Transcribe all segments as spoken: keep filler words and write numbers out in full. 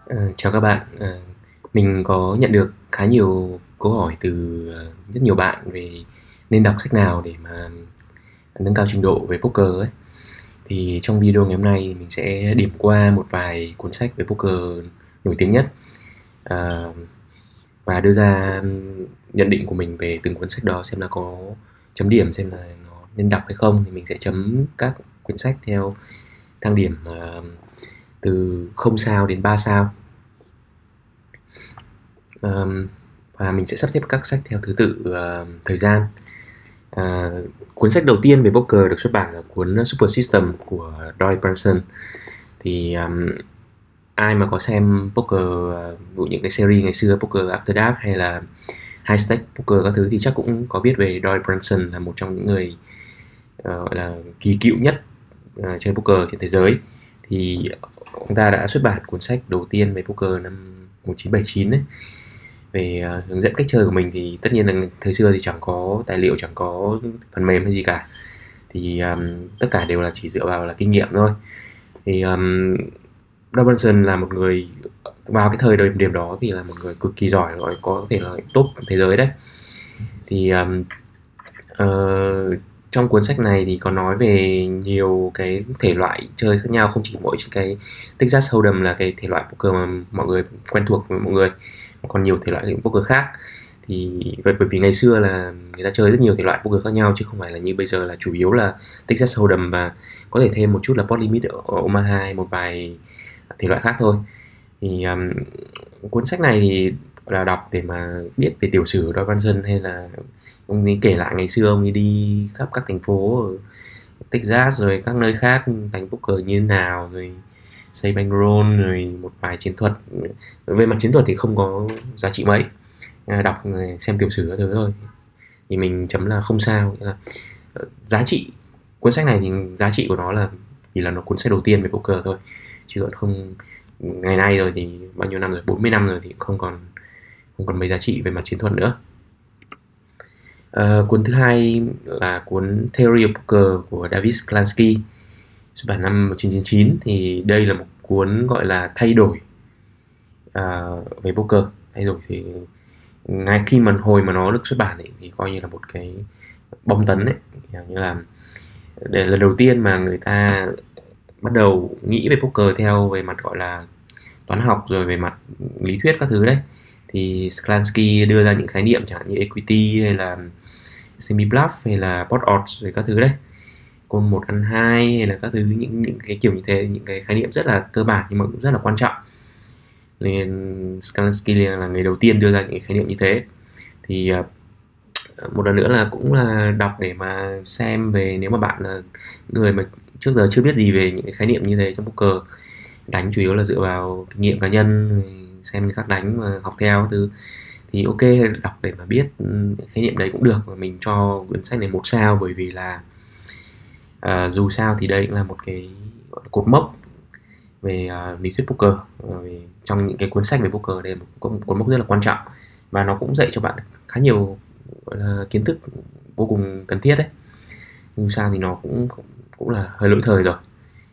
Ờ, Chào các bạn. Ờ, mình có nhận được khá nhiều câu hỏi từ ờ, rất nhiều bạn về nên đọc sách nào để mà nâng cao trình độ về poker ấy. Thì trong video ngày hôm nay mình sẽ điểm qua một vài cuốn sách về poker nổi tiếng nhất, ờ, và đưa ra nhận định của mình về từng cuốn sách đó, xem là có chấm điểm, xem là nó nên đọc hay không. Thì mình sẽ chấm các quyển sách theo thang điểm ờ, từ không sao đến ba sao. Ờm, và mình sẽ sắp xếp các sách theo thứ tự ờ, thời gian. À, cuốn sách đầu tiên về poker được xuất bản là cuốn Super System của Doyle Brunson. Thì um, ai mà có xem poker, uh, dụ những cái series ngày xưa, Poker After Dark hay là High Stake Poker các thứ, thì chắc cũng có biết về Doyle Brunson, là một trong những người uh, gọi là kỳ cựu nhất uh, chơi poker trên thế giới. Thì ông ta đã xuất bản cuốn sách đầu tiên về poker năm một chín bảy chín đấy, về uh, hướng dẫn cách chơi của mình. Thì tất nhiên là thời xưa thì chẳng có tài liệu, chẳng có phần mềm hay gì cả, thì um, tất cả đều là chỉ dựa vào là kinh nghiệm thôi. Thì um, Robertson là một người vào cái thời điểm điểm đó thì là một người cực kỳ giỏi rồi, có thể là top thế giới đấy. Thì um, ờ, trong cuốn sách này thì có nói về nhiều cái thể loại chơi khác nhau, không chỉ mỗi cái Texas Hold'em là cái thể loại poker mà mọi người quen thuộc với mọi người, còn nhiều thể loại poker khác. Thì bởi vì ngày xưa là người ta chơi rất nhiều thể loại poker khác nhau, chứ không phải là như bây giờ là chủ yếu là Texas Hold'em và có thể thêm một chút là pot limit ở Omaha hay một vài thể loại khác thôi. Thì um, cuốn sách này thì là đọc để mà biết về tiểu sử của Doyle Brunson, hay là ông ấy kể lại ngày xưa ông ấy đi khắp các thành phố ở Texas rồi các nơi khác đánh poker như thế nào, rồi xây bankroll, rồi một vài chiến thuật. Về mặt chiến thuật thì không có giá trị mấy, à, đọc xem tiểu sử các thứ thôi. Thì mình chấm là không sao. Nghĩa là ờ, giá trị cuốn sách này thì giá trị của nó là vì là nó cuốn sách đầu tiên về poker thôi, chứ còn không, ngày nay rồi thì bao nhiêu năm rồi, bốn mươi năm rồi, thì không còn không còn mấy giá trị về mặt chiến thuật nữa. Ờ, cuốn thứ hai là cuốn Theory of Poker của David Sklansky, xuất bản năm một chín chín chín. Thì đây là một cuốn gọi là thay đổi uh, về poker. Thay đổi thì ngay khi mà hồi mà nó được xuất bản ấy, thì coi như là một cái bom tấn ấy, như là để lần đầu tiên mà người ta bắt đầu nghĩ về poker theo về mặt gọi là toán học, rồi về mặt lý thuyết các thứ đấy. Thì Sklansky đưa ra những khái niệm chẳng hạn như equity, hay là semi bluff, hay là pot odds, rồi các thứ đấy, côn một ăn hai, hay là các thứ, những những cái kiểu như thế, những cái khái niệm rất là cơ bản nhưng mà cũng rất là quan trọng. Nên Sklansky là người đầu tiên đưa ra những cái khái niệm như thế. Thì uh, một lần nữa là cũng là đọc để mà xem về, nếu mà bạn là người mà trước giờ chưa biết gì về những cái khái niệm như thế trong poker, đánh chủ yếu là dựa vào kinh nghiệm cá nhân, xem người khác đánh và học theo thứ, thì ok, đọc để mà biết khái niệm đấy cũng được. Và mình cho quyển sách này một sao, bởi vì là à, dù sao thì đây cũng là một cái cột mốc về uh, lý thuyết poker. uh, về, trong những cái cuốn sách về poker, đây là một cột mốc rất là quan trọng, và nó cũng dạy cho bạn khá nhiều gọi là kiến thức vô cùng cần thiết đấy. Dù sao thì nó cũng cũng là hơi lỗi thời rồi.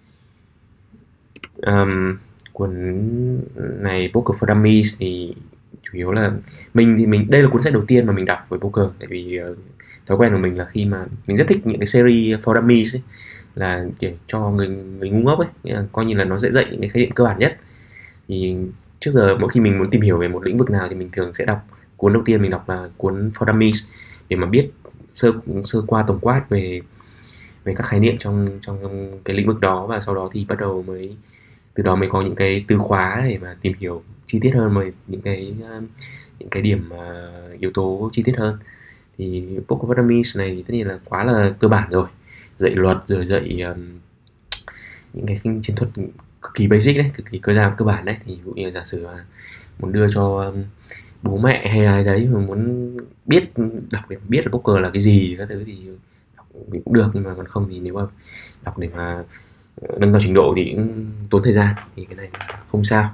um, Cuốn này Poker for Dummies thì chủ yếu là mình thì mình đây là cuốn sách đầu tiên mà mình đọc về poker, tại vì uh, thói quen của mình là khi mà mình rất thích những cái series for Dummies ấy, là để cho người người ngu ngốc ấy, nghĩa là coi như là nó sẽ dạy những cái khái niệm cơ bản nhất. Thì trước giờ mỗi khi mình muốn tìm hiểu về một lĩnh vực nào thì mình thường sẽ đọc cuốn đầu tiên mình đọc là cuốn For Dummies, để mà biết sơ sơ qua tổng quát về về các khái niệm trong trong cái lĩnh vực đó, và sau đó thì bắt đầu mới từ đó mới có những cái từ khóa để mà tìm hiểu chi tiết hơn về những cái um, những cái điểm uh, yếu tố chi tiết hơn. Thì Poker for Dummies này thì tất nhiên là quá là cơ bản rồi, dạy luật rồi dạy um, những cái chiến thuật cực kỳ basic đấy, cực kỳ cơ bản cơ bản đấy. Thì ví dụ như giả sử là muốn đưa cho um, bố mẹ hay ai đấy mà muốn biết, đọc để biết là poker là cái gì các thứ, thì đọc thì cũng được, nhưng mà còn không thì nếu mà đọc để mà ờ, nâng cao trình độ thì cũng tốn thời gian, thì cái này không sao.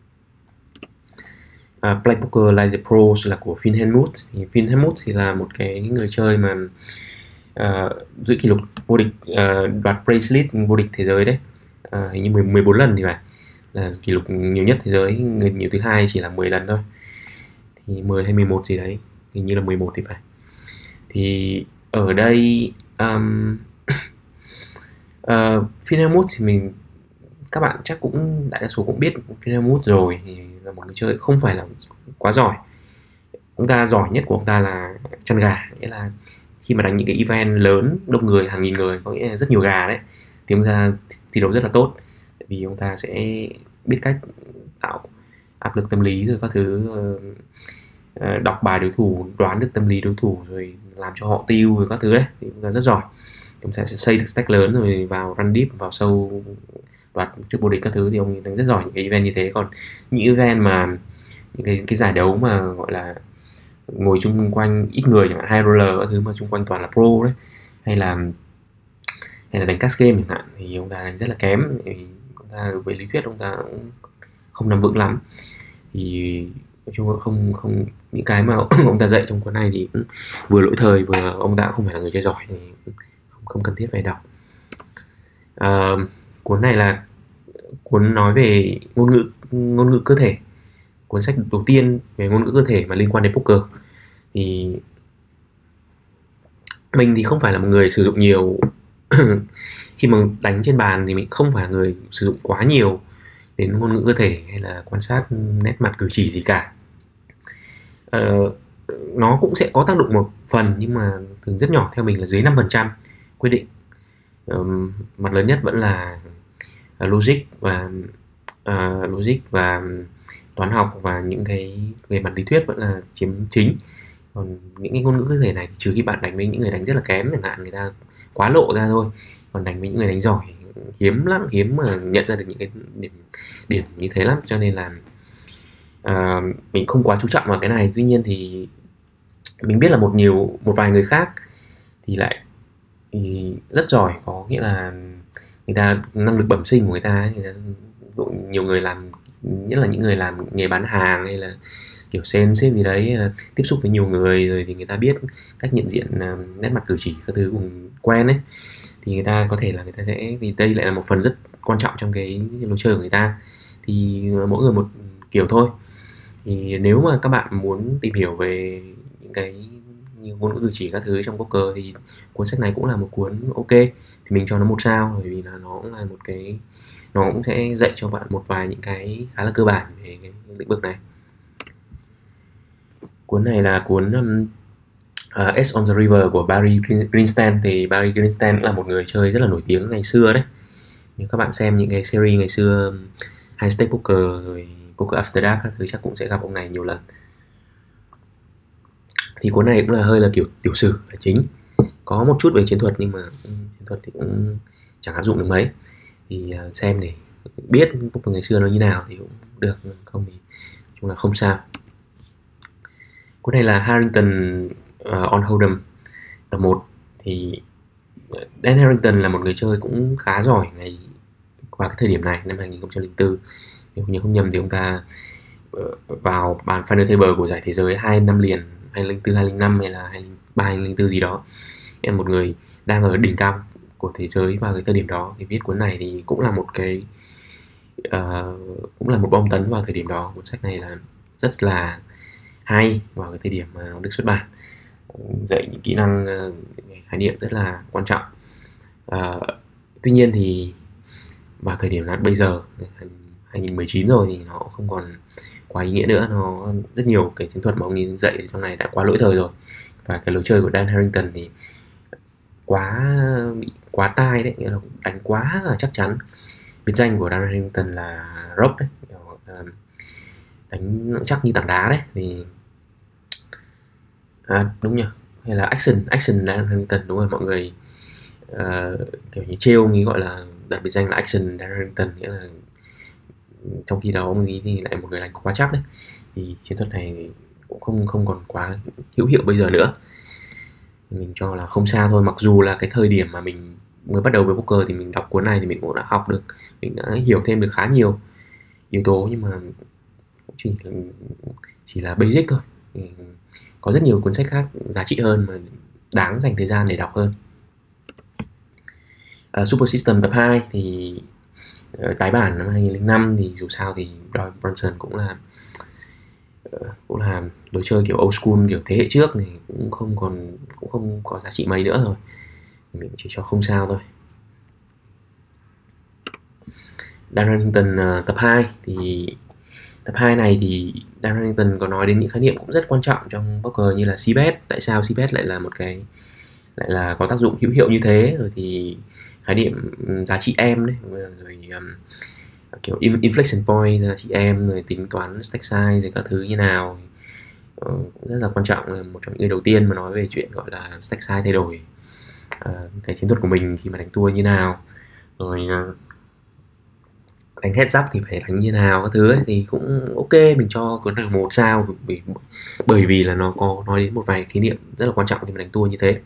À, Play Poker Like the Pros là của Phil Hellmuth. Thì Phil Hellmuth thì là một cái người chơi mà uh, giữ kỷ lục vô địch, uh, đoạt bracelet vô địch thế giới đấy, uh, hình như mười, mười bốn lần thì phải. là kỷ lục nhiều nhất thế giới, người nhiều thứ hai chỉ là mười lần thôi, thì mười hay mười một gì đấy, hình như là mười một thì phải. Thì ở đây um, uh, Phil Hellmuth thì mình các bạn chắc cũng đại đa số cũng biết Phil Hellmuth rồi, thì là một người chơi không phải là quá giỏi. Ông ta giỏi nhất của ông ta là chăn gà, nghĩa là khi mà đánh những cái event lớn đông người, hàng nghìn người, có nghĩa là rất nhiều gà đấy, thì ông ta thi đấu rất là tốt, tại vì ông ta sẽ biết cách tạo áp lực tâm lý rồi các thứ, ờ, đọc bài đối thủ, đoán được tâm lý đối thủ rồi làm cho họ tiêu rồi các thứ đấy, thì ông ta rất giỏi. Ông ta sẽ xây được stack lớn rồi vào run deep, vào sâu đoạt trước vô địch các thứ, thì ông đánh rất giỏi những cái event như thế. Còn những event mà những cái, cái giải đấu mà gọi là ngồi chung quanh ít người, chẳng hạn high roller các thứ mà chung quanh toàn là pro đấy, hay là hay là đánh cash game chẳng hạn, thì ông ta đánh rất là kém. Thì ông ta về lý thuyết ông ta cũng không nắm vững lắm, thì nói chung là không không những cái mà ông ta dạy trong cuốn này thì cũng vừa lỗi thời, vừa ông ta cũng không phải là người chơi giỏi, thì không, không cần thiết phải đọc. À, cuốn này là cuốn nói về ngôn ngữ ngôn ngữ cơ thể, cuốn sách đầu tiên về ngôn ngữ cơ thể mà liên quan đến poker. Thì mình thì không phải là một người sử dụng nhiều khi mà đánh trên bàn thì mình không phải là người sử dụng quá nhiều đến ngôn ngữ cơ thể hay là quan sát nét mặt cử chỉ gì cả. Ờ, nó cũng sẽ có tác động một phần, nhưng mà thường rất nhỏ, theo mình là dưới năm phần trăm quyết định. Ờ, mặt lớn nhất vẫn là logic và uh, logic và toán học, và những cái về mặt lý thuyết vẫn là chiếm chính. Còn những cái ngôn ngữ cơ thể này thì trừ khi bạn đánh với những người đánh rất là kém chẳng hạn, người ta quá lộ ra thôi, còn đánh với những người đánh giỏi hiếm lắm, hiếm mà nhận ra được những cái điểm điểm như thế lắm. Cho nên là uh, mình không quá chú trọng vào cái này. Tuy nhiên thì mình biết là một nhiều một vài người khác thì lại thì rất giỏi, có nghĩa là người ta năng lực bẩm sinh của người ta, người ta nhiều người làm, nhất là những người làm nghề bán hàng hay là kiểu sales sếp gì đấy, tiếp xúc với nhiều người rồi thì người ta biết cách nhận diện nét mặt cử chỉ các thứ cùng quen ấy, thì người ta có thể là người ta sẽ, thì đây lại là một phần rất quan trọng trong cái lối chơi của người ta. Thì mỗi người một kiểu thôi. Thì nếu mà các bạn muốn tìm hiểu về những cái như ngôn ngữ cử chỉ các thứ trong poker thì cuốn sách này cũng là một cuốn ok, thì mình cho nó một sao, bởi vì là nó cũng là một cái, nó cũng sẽ dạy cho bạn một vài những cái khá là cơ bản về cái lĩnh vực này. Cuốn này là cuốn um, uh, Ace on the River của Barry Greenstein. Thì Barry Greenstein là một người chơi rất là nổi tiếng ngày xưa đấy. Nếu các bạn xem những cái series ngày xưa, High Stakes Poker rồi Poker After Dark các thứ, chắc cũng sẽ gặp ông này nhiều lần. Thì cuốn này cũng là hơi là kiểu tiểu sử là chính, có một chút về chiến thuật, nhưng mà chiến thuật thì cũng chẳng áp dụng được mấy. Thì uh, xem để biết poker ngày xưa nó như nào thì cũng được, không thì chung là không sao. Cuốn này là Harrington uh, on Hold'em tập một. Thì Dan Harrington là một người chơi cũng khá giỏi ngày vào cái thời điểm này, năm hai nghìn không trăm lẻ bốn, nếu nhớ không nhầm thì ông ta uh, vào bàn final table của giải thế giới hai năm liền, hai không không bốn, hai không không năm hay là hai không không ba, hai không không bốn gì đó. Em một người đang ở đỉnh cao của thế giới vào cái thời điểm đó, thì viết cuốn này thì cũng là một cái uh, cũng là một bom tấn vào thời điểm đó. Cuốn sách này là rất là hay vào cái thời điểm mà nó được xuất bản, dạy những kỹ năng, những khái niệm rất là quan trọng. Uh, tuy nhiên thì vào thời điểm là bây giờ hai nghìn mười chín rồi thì nó không còn quá ý nghĩa nữa. Nó rất nhiều cái chiến thuật mà ông ấy dạy trong này đã quá lỗi thời rồi, và cái lối chơi của Dan Harrington thì quá bị quá tai đấy, nghĩa là đánh quá là chắc chắn. Biệt danh của Dan Harrington là rock đấy, đánh chắc như tảng đá đấy. Thì à, đúng nhỉ, hay là action action Dan Harrington, đúng rồi mọi người. Uh, kiểu như trêu ông ấy gọi là đặt biệt danh là action Dan Harrington, nghĩa là trong khi đó ông ấy thì lại một người đánh quá chắc đấy. Thì chiến thuật này cũng không không còn quá hữu hiệu bây giờ nữa, mình cho là không sao thôi. Mặc dù là cái thời điểm mà mình mới bắt đầu với poker thì mình đọc cuốn này thì mình cũng đã học được, mình đã hiểu thêm được khá nhiều yếu tố, nhưng mà chỉ chỉ là basic thôi. Có rất nhiều cuốn sách khác giá trị hơn mà đáng dành thời gian để đọc hơn. uh, Super System tập hai thì uh, tái bản năm hai nghìn lẻ năm thì dù sao thì Doyle Brunson cũng là uh, cũng là lối chơi kiểu old school, kiểu thế hệ trước thì cũng không còn cũng không có giá trị mấy nữa rồi, mình chỉ cho không sao thôi. Dan Huntington uh, tập hai thì tập hai này thì Dan Huntington có nói đến những khái niệm cũng rất quan trọng trong poker như là c-bet, tại sao c-bet lại là một cái lại là có tác dụng hữu hiệu như thế, rồi thì khái niệm giá trị em đấy, rồi um, kiểu inflection point, giá trị em, rồi tính toán stack size rồi các thứ như nào, uh, rất là quan trọng. Là một trong những người đầu tiên mà nói về chuyện gọi là stack size thay đổi uh, cái chiến thuật của mình khi mà đánh thua như nào, rồi uh, đánh heads up thì phải đánh như nào các thứ ấy, thì cũng ok, mình cho cuốn này một sao bởi, bởi vì là nó có nói đến một vài khái niệm rất là quan trọng khi mà đánh thua như thế.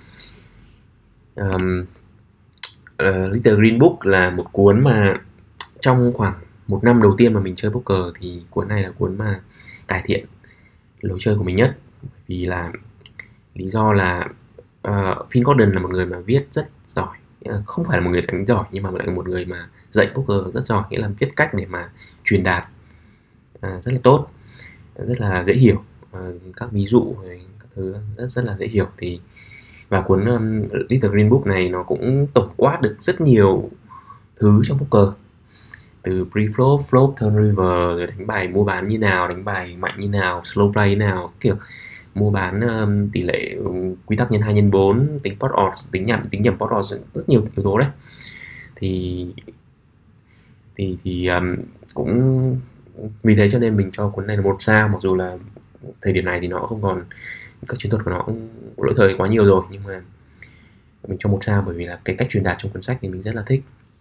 um, uh, Little Green Book là một cuốn mà trong khoảng một năm đầu tiên mà mình chơi poker thì cuốn này là cuốn mà cải thiện lối chơi của mình nhất, vì là lý do là uh, Phil Gordon là một người mà viết rất giỏi, không phải là một người đánh giỏi nhưng mà lại là một người mà dạy poker rất giỏi, nghĩa là viết cách để mà truyền đạt uh, rất là tốt, rất là dễ hiểu, uh, các ví dụ các thứ rất rất là dễ hiểu. Thì và cuốn um, Little Green Book này nó cũng tổng quát được rất nhiều thứ trong poker, từ pre-flop, flop, turn river, rồi đánh bài mua bán như nào, đánh bài mạnh như nào, slow play như nào, kiểu mua bán um, tỷ lệ um, quy tắc nhân hai nhân bốn, tính pot odds, tính nhầm tính nhầm pot odds, rất nhiều yếu tố đấy. Thì thì thì um, cũng vì thế cho nên mình cho cuốn này là một sao, mặc dù là thời điểm này thì nó không còn, các chiến thuật của nó cũng lỗi thời quá nhiều rồi, nhưng mà mình cho một sao bởi vì là cái cách truyền đạt trong cuốn sách thì mình rất là thích.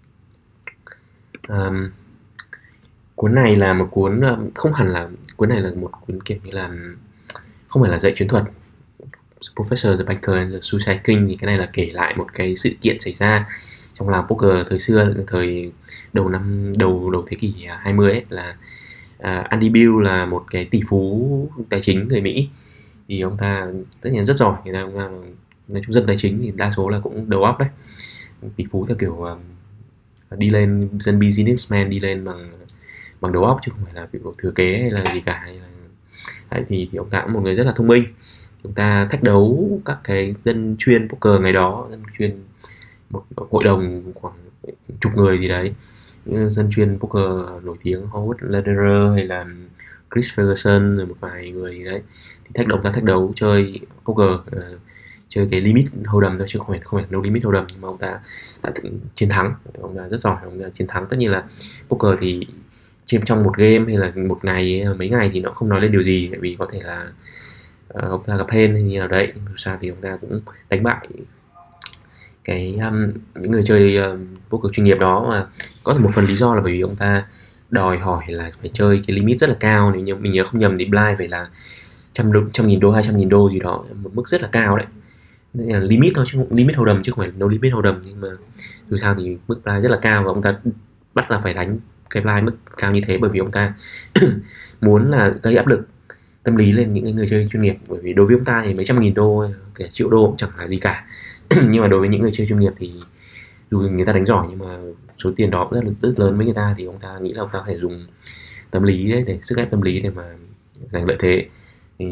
Um, cuốn này là một cuốn không hẳn là cuốn này là một cuốn kiểu như là không phải là dạy chiến thuật. Professor the Banker and the Suicide King thì cái này là kể lại một cái sự kiện xảy ra trong làng poker thời xưa, thời đầu năm đầu đầu thế kỷ hai mươi ấy, là uh, Andy Bill là một cái tỷ phú tài chính người Mỹ, thì ông ta tất nhiên rất giỏi, người ta, ông ta nói chung dân tài chính thì đa số là cũng đầu óc đấy, tỷ phú theo kiểu uh, đi lên dân businessman, đi lên bằng bằng đầu óc chứ không phải là kiểu thừa kế hay là gì cả, hay là đấy, thì, thì ông ta cũng một người rất là thông minh. Chúng ta thách đấu các cái dân chuyên poker ngày đó, dân chuyên một hội đồng khoảng chục người gì đấy, những dân chuyên poker nổi tiếng, Howard Lederer hay là Chris Ferguson, rồi một vài người gì đấy, thì thách đấu ta thách đấu chơi poker, uh, chơi cái limit hold'em thôi chứ không phải không phải no limit hold'em, nhưng mà ông ta đã chiến thắng, ông ta rất giỏi, ông ta chiến thắng. Tất nhiên là poker thì trên trong một game hay là một ngày mấy ngày thì nó không nói lên điều gì, tại vì có thể là uh, ông ta gặp hên hay như nào đấy, nhưng sao thì ông ta cũng đánh bại cái um, những người chơi um, poker chuyên nghiệp đó. Mà có thể một phần lý do là bởi vì ông ta đòi hỏi là phải chơi cái limit rất là cao, nếu như mình nhớ không nhầm thì blind phải là trăm đô, trăm nghìn đô, hai trăm nghìn đô gì đó, một mức rất là cao đấy. Nên là limit thôi chứ không limit hold'em chứ không phải no limit hold'em, nhưng mà dù sao thì mức blind rất là cao và ông ta bắt là phải đánh cái blind mức cao như thế, bởi vì ông ta muốn là gây áp lực tâm lý lên những người chơi chuyên nghiệp, bởi vì đối với ông ta thì mấy trăm nghìn đô, kể triệu đô cũng chẳng là gì cả. Nhưng mà đối với những người chơi chuyên nghiệp thì dù người ta đánh giỏi nhưng mà số tiền đó rất là rất lớn với người ta, thì ông ta nghĩ là ông ta phải dùng tâm lý đấy, để sức ép tâm lý để mà giành lợi thế. Thì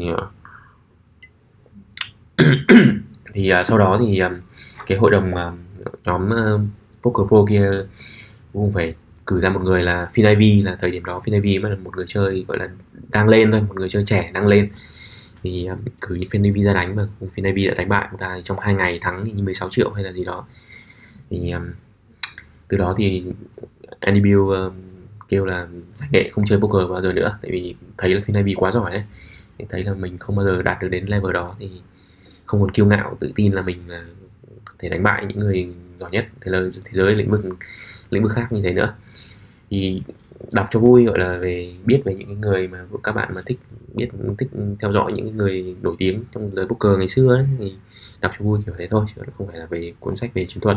thì uh, sau đó thì um, cái hội đồng uh, nhóm uh, Poker Pro kia cũng phải cử ra một người là Phil Ivey, là thời điểm đó Phil Ivey mới là một người chơi gọi là đang lên thôi, một người chơi trẻ đang lên, thì um, cử Phil Ivey ra đánh, mà Phil Ivey đã đánh bại ông ta trong hai ngày, thắng như mười sáu triệu hay là gì đó. Thì um, từ đó thì Andy Bill um, kêu là giải nghệ không chơi poker bao giờ nữa, tại vì thấy là Phil Ivey quá giỏi đấy, thì thấy là mình không bao giờ đạt được đến level đó, thì không còn kiêu ngạo tự tin là mình là có thể đánh bại những người giỏi nhất thế giới, thế giới lĩnh vực lĩnh vực khác như thế nữa. Thì đọc cho vui, gọi là về biết về những người mà các bạn mà thích biết thích theo dõi những người nổi tiếng trong giới poker ngày xưa ấy, thì đọc cho vui kiểu thế thôi, chứ không phải là về cuốn sách về chiến thuật.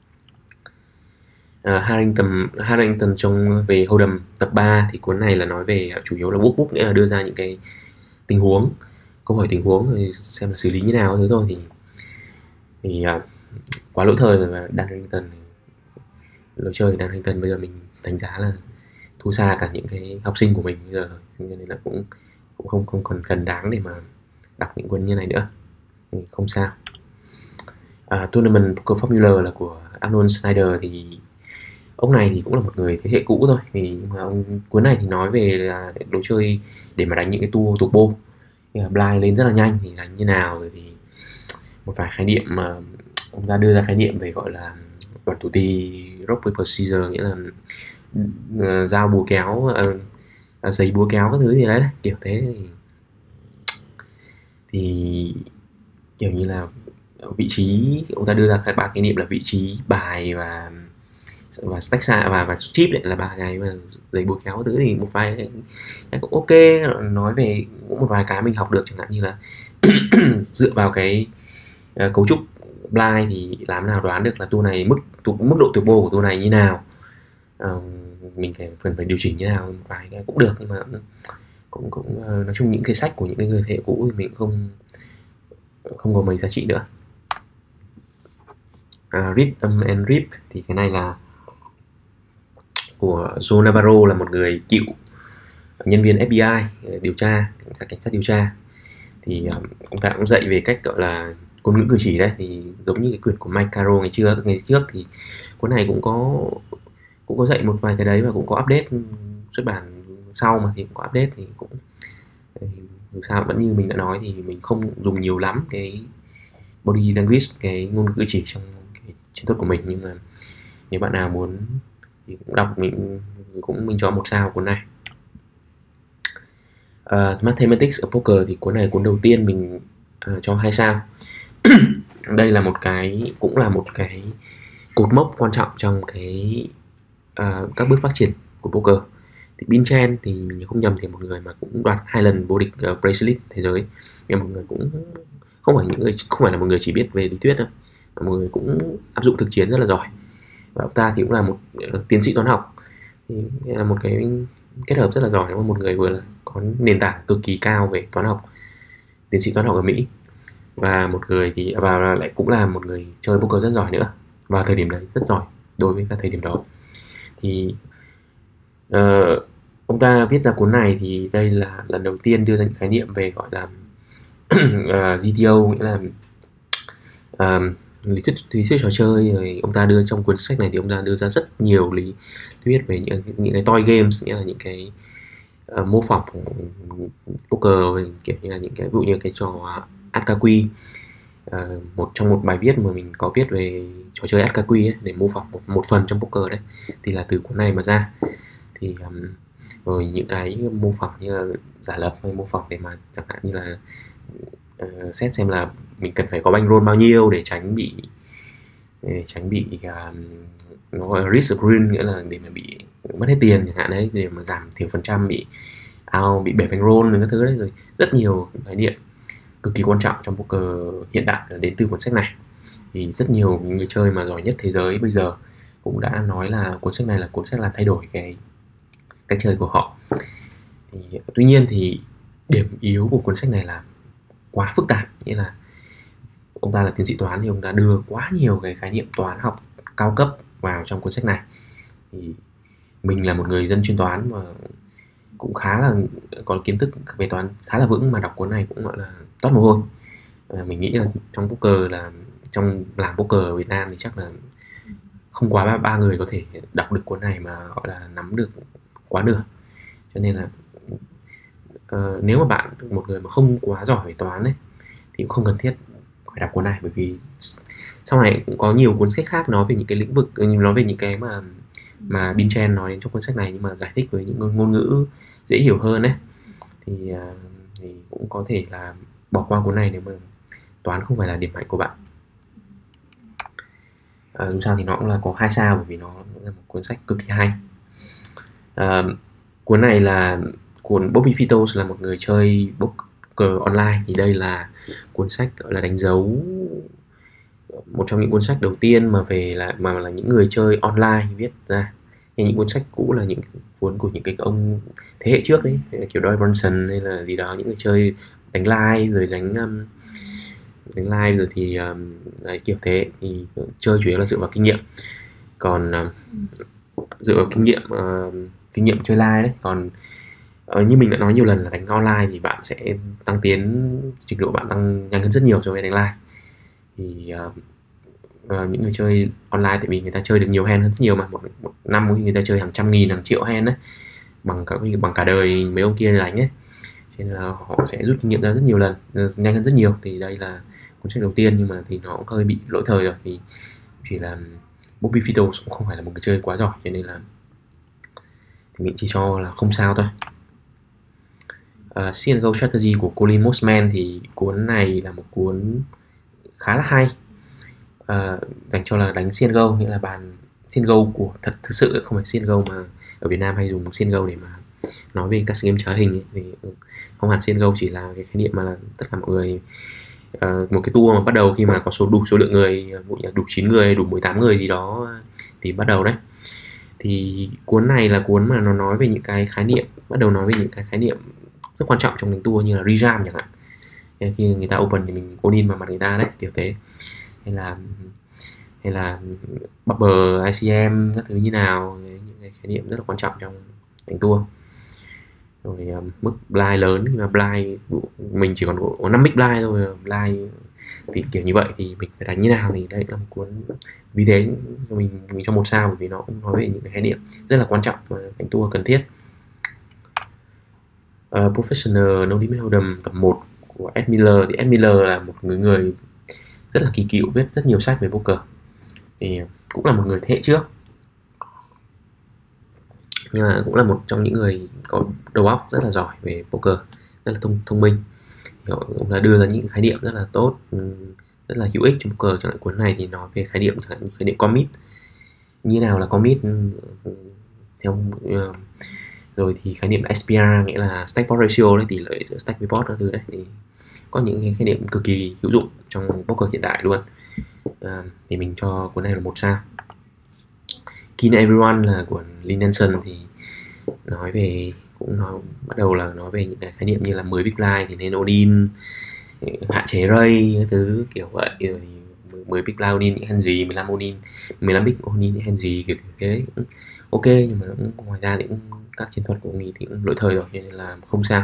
Uh, Harrington Harrington trong về Hold'em tập ba thì cuốn này là nói về chủ yếu là workbook, nghĩa là đưa ra những cái tình huống, câu hỏi tình huống rồi xem là xử lý như nào thế thôi. Thì thì uh, quá lỗi thời rồi, và Dan Harrington lối chơi Dan Harrington bây giờ mình đánh giá là thua xa cả những cái học sinh của mình bây giờ rồi, cho nên là cũng cũng không không còn cần đáng để mà đọc những cuốn như này nữa, thì không sao. À, Tournament Poker Formula là của Arnold Snyder, thì ông này thì cũng là một người thế hệ cũ thôi, thì nhưng mà ông cuốn này thì nói về là lối chơi để mà đánh những cái tour turbo, như là blind lên rất là nhanh thì đánh như nào, rồi thì một vài khái niệm mà ông ta đưa ra khái niệm về gọi là đoàn tù tì rock paper scissors, nghĩa là uh, dao búa kéo, uh, uh, giấy búa kéo các thứ gì đấy, kiểu thế. thì, thì kiểu như là vị trí ông ta đưa ra ba khái niệm là vị trí, bài và và stack xa và và chip lại là ba cái, mà giấy búa kéo thứ thì một vài cái, cái cũng ok. Nói về cũng một vài cái mình học được, chẳng hạn như là dựa vào cái uh, cấu trúc blind thì làm nào đoán được là tour này mức tu, mức độ turbo của tour này như nào, uh, mình phải cần phải điều chỉnh như nào, một vài cái cũng được, nhưng mà cũng cũng uh, nói chung những cái sách của những cái người thế hệ cũ thì mình không không có mấy giá trị nữa. uh, Rhythm and Rip thì cái này là của Joe Navarro, là một người cựu nhân viên ép bê i điều tra, cảnh sát điều tra. Thì um, ông ta cũng dạy về cách gọi là ngôn ngữ cử chỉ đấy, thì giống như cái quyển của Mike Caro ngày trước ngày trước thì cuốn này cũng có cũng có dạy một vài cái đấy, và cũng có update xuất bản sau mà thì cũng có update, thì cũng dù sao vẫn như mình đã nói thì mình không dùng nhiều lắm cái body language, cái ngôn ngữ cử chỉ trong cái chiến thuật của mình, nhưng mà nếu bạn nào muốn thì cũng đọc, mình cũng mình cho một sao cuốn này. Uh, Mathematics of Poker thì cuốn này cuốn đầu tiên mình uh, cho hai sao. Đây là một cái cũng là một cái cột mốc quan trọng trong cái uh, các bước phát triển của poker. Thì Bin Chen thì mình không nhầm thì một người mà cũng đoạt hai lần vô địch uh, bracelet thế giới, nhưng một người cũng không phải những người không phải là một người chỉ biết về lý thuyết đâu, mà một người cũng áp dụng thực chiến rất là giỏi. Và ông ta thì cũng là một uh, tiến sĩ toán học, thì là một cái kết hợp rất là giỏi, một người vừa là có nền tảng cực kỳ cao về toán học, tiến sĩ toán học ở Mỹ, và một người thì và lại cũng là một người chơi poker rất giỏi nữa vào thời điểm đấy, rất giỏi đối với cả thời điểm đó. Thì uh, ông ta viết ra cuốn này thì đây là lần đầu tiên đưa ra những khái niệm về gọi là uh, giê tê ô, nghĩa là uh, lý thuyết lý thuyết trò chơi. Rồi ông ta đưa trong cuốn sách này thì ông ta đưa ra rất nhiều lý thuyết về những những cái toy games, nghĩa là những cái uh, mô phỏng poker, kiểu như là những cái ví dụ như cái trò Atkaquy. Uh, một trong một bài viết mà mình có viết về trò chơi Atkaquy ấy, để mô phỏng một, một phần trong poker đấy, thì là từ cuốn này mà ra. Thì um, rồi những cái mô phỏng như là giả lập hay mô phỏng để mà chẳng hạn như là uh, xét xem là mình cần phải có bankroll bao nhiêu để tránh bị để tránh bị uh, nó gọi là risk green, nghĩa là để mà bị mất hết tiền chẳng hạn đấy, để mà giảm thiểu phần trăm bị out, bị bể bankroll rồi các thứ đấy. Rồi rất nhiều khái niệm cực kỳ quan trọng trong poker hiện đại đến từ cuốn sách này. Thì rất nhiều người chơi mà giỏi nhất thế giới bây giờ cũng đã nói là cuốn sách này là cuốn sách làm thay đổi cái cách chơi của họ. Thì, tuy nhiên thì điểm yếu của cuốn sách này là quá phức tạp, nghĩa là ông ta là tiến sĩ toán thì ông ta đưa quá nhiều cái khái niệm toán học cao cấp vào trong cuốn sách này. Thì mình là một người dân chuyên toán mà cũng khá là có kiến thức về toán khá là vững, mà đọc cuốn này cũng gọi là toát mồ hôi. À, mình nghĩ là trong poker là trong làng poker ở Việt Nam thì chắc là không quá ba, ba người có thể đọc được cuốn này mà gọi là nắm được quá nửa. Cho nên là uh, nếu mà bạn một người mà không quá giỏi về toán ấy thì cũng không cần thiết phải đọc cuốn này, bởi vì sau này cũng có nhiều cuốn sách khác nói về những cái lĩnh vực, nói về những cái mà mà Bin Chen nói đến trong cuốn sách này, nhưng mà giải thích với những ngôn ngữ dễ hiểu hơn ấy, thì, uh, thì cũng có thể là bỏ qua cuốn này nếu mà toán không phải là điểm mạnh của bạn. À, dù sao thì nó cũng là có hai sao, bởi vì nó là một cuốn sách cực kỳ hay. À, cuốn này là cuốn Bobby Fitos, là một người chơi poker online, thì đây là cuốn sách gọi là đánh dấu, một trong những cuốn sách đầu tiên mà về là mà là những người chơi online viết ra. Thì những cuốn sách cũ là những cuốn của những cái ông thế hệ trước đấy, kiểu Doyle Brunson hay là gì đó, những người chơi đánh live rồi đánh um, đánh live rồi thì um, đấy, kiểu thế, thì chơi chủ yếu là dựa vào kinh nghiệm. Còn uh, dựa vào kinh nghiệm uh, kinh nghiệm chơi live đấy. Còn uh, như mình đã nói nhiều lần là đánh online thì bạn sẽ tăng tiến, trình độ bạn tăng nhanh hơn rất nhiều so với đánh live. Thì uh, uh, những người chơi online, tại vì người ta chơi được nhiều hand hơn rất nhiều mà, một, một năm có khi người ta chơi hàng trăm nghìn, hàng triệu hand đấy, bằng cả bằng cả đời mấy ông kia đánh ấy, cho nên là họ sẽ rút kinh nghiệm ra rất nhiều lần, nhanh hơn rất nhiều. Thì đây là cuốn sách đầu tiên, nhưng mà thì nó cũng hơi bị lỗi thời rồi, thì chỉ là Bobby Fitto cũng không phải là một người chơi quá giỏi, cho nên là thì mình chỉ cho là không sao thôi. uh, Seed and Go Strategy của Colin Mosman thì cuốn này là một cuốn khá là hay, uh, dành cho là đánh Seed and Go, nghĩa là bàn Seed and Go của thật thực sự, không phải Seed and Go mà ở Việt Nam hay dùng Seed and Go để mà nói về các game trá hình ấy. Thì không hẳn Seed and Go chỉ là cái khái niệm mà là tất cả mọi người uh, một cái tour mà bắt đầu khi mà có số đủ số lượng người, đủ chín người, đủ mười tám người gì đó thì bắt đầu đấy. Thì cuốn này là cuốn mà nó nói về những cái khái niệm, bắt đầu nói về những cái khái niệm rất quan trọng trong đánh tour, như là rejam chẳng hạn. Khi người ta open thì mình all in vào mặt người ta đấy, kiểu thế. Hay là hay là bubble i xê em các thứ như nào, những cái khái niệm rất là quan trọng trong đánh tour. Rồi um, mức blind lớn, khi mà blind đủ, mình chỉ còn có năm big blind thôi, blind thì kiểu như vậy thì mình phải đánh như nào. Thì đây là một cuốn, vì thế mình mình cho một sao, bởi vì nó cũng nói về những cái khái niệm rất là quan trọng mà đánh tour cần thiết. uh, Professional No Limit Hold'em tập một của Ed Miller. Thì Ed Miller là một người người rất là kỳ cựu, viết rất nhiều sách về poker, thì cũng là một người thế hệ trước, nhưng mà cũng là một trong những người có đầu óc rất là giỏi về poker, rất là thông thông minh. Họ cũng đã đưa ra những khái niệm rất là tốt, rất là hữu ích trong poker. Chẳng hạn cuốn này thì nói về khái niệm, chẳng hạn khái niệm commit, như nào là commit theo uh, rồi thì khái niệm ét pê rờ, nghĩa là stack pot ratio đấy, tỷ lệ giữa stack với pot các thứ đấy, thì có những cái khái niệm cực kỳ hữu dụng trong poker hiện đại luôn. Uh, thì mình cho cuốn này là một sao. Keen Everyone là của Lee Nelson, thì nói về, cũng nói bắt đầu là nói về những cái khái niệm như là mười big blind thì nên all in, hạn chế ray cái thứ kiểu vậy. Rồi mười big blind all in những hand gì, mười lăm all in, mười lăm big all in những hand gì, kiểu thế. Ok, nhưng mà cũng, ngoài ra thì cũng, các chiến thuật của ông ấy thì cũng lỗi thời rồi, nên là không sao.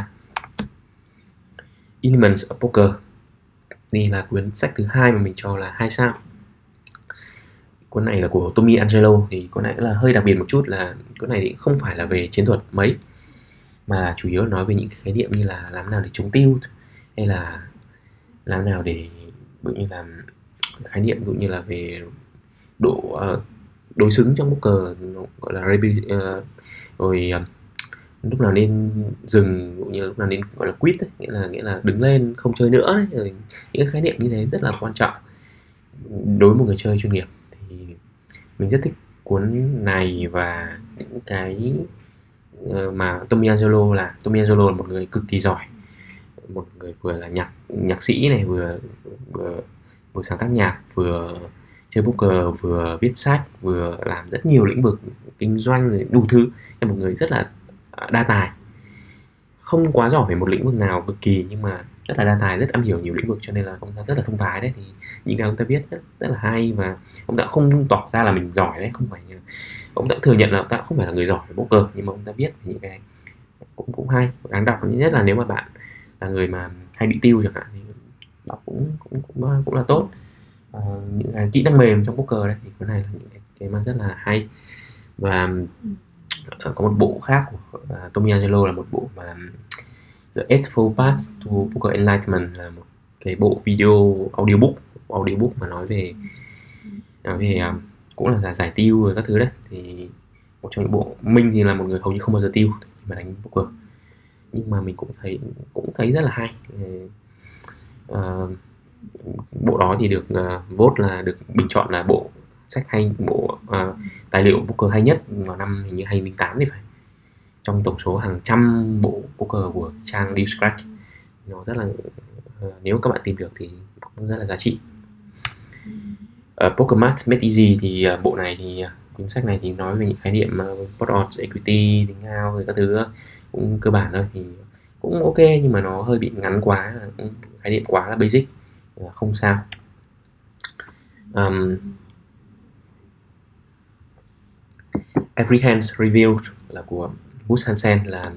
Elements of Poker, đây là cuốn sách thứ hai mà mình cho là hai sao. Cuốn này là của Tommy Angelo, thì cuốn này là hơi đặc biệt một chút, là cuốn này thì không phải là về chiến thuật mấy, mà chủ yếu là nói về những khái niệm như là làm nào để chống tiêu, hay là làm nào để, ví dụ như là khái niệm ví dụ như là về độ uh, đối xứng trong poker, gọi là uh, rồi uh, lúc nào nên dừng, ví dụ như là lúc nào nên gọi là quit ấy, nghĩa là nghĩa là đứng lên không chơi nữa ấy. Rồi những cái khái niệm như thế rất là quan trọng đối với một người chơi chuyên nghiệp. Thì mình rất thích cuốn này, và những cái mà Tommy Angelo là Tommy Angelo là một người cực kỳ giỏi, một người vừa là nhạc nhạc sĩ này, vừa vừa vừa sáng tác nhạc, vừa chơi poker, vừa viết sách, vừa làm rất nhiều lĩnh vực kinh doanh, đủ thứ. Là một người rất là đa tài, không quá giỏi về một lĩnh vực nào cực kỳ, nhưng mà rất là đa tài, rất am hiểu nhiều lĩnh vực, cho nên là ông ta rất là thông thái đấy. Thì những cái ông ta viết rất, rất là hay, và ông ta không tỏ ra là mình giỏi đấy, không phải như, ông ta thừa nhận là ông ta không phải là người giỏi về poker, nhưng mà ông ta viết những cái cũng cũng hay, đáng đọc. Nhất là nếu mà bạn là người mà hay bị tiêu chẳng hạn, thì đọc cũng cũng cũng, cũng là tốt. À, những cái kỹ năng mềm trong poker đấy, thì cái này là những cái, cái mà rất là hay. Và uh, có một bộ khác của uh, Tommy Angelo, là một bộ mà The Eightfold Path to Poker Enlightenment, là một cái bộ video audiobook audiobook mà nói về nói về um, cũng là giải, giải tiêu rồi các thứ đấy. Thì một trong những bộ, mình thì là một người hầu như không bao giờ tiêu khi mà đánh poker, nhưng mà mình cũng thấy cũng thấy rất là hay. Uh, bộ đó thì được uh, vote là được bình chọn là bộ sách hay, bộ uh, tài liệu poker hay nhất vào năm hình như hai nghìn không trăm lẻ tám thì phải, trong tổng số hàng trăm bộ poker của trang Deal Scratch. Nó rất là uh, nếu các bạn tìm được thì cũng rất là giá trị. uh, Poker Math Made Easy thì uh, bộ này thì uh, cuốn sách này thì nói về những khái niệm uh, pot odds, equity, tính ao rồi các thứ uh, cũng cơ bản thôi, thì cũng ok, nhưng mà nó hơi bị ngắn quá, uh, khái niệm quá là basic, uh, không sao. um, Every Hand Revealed là của Gus Hansen. Là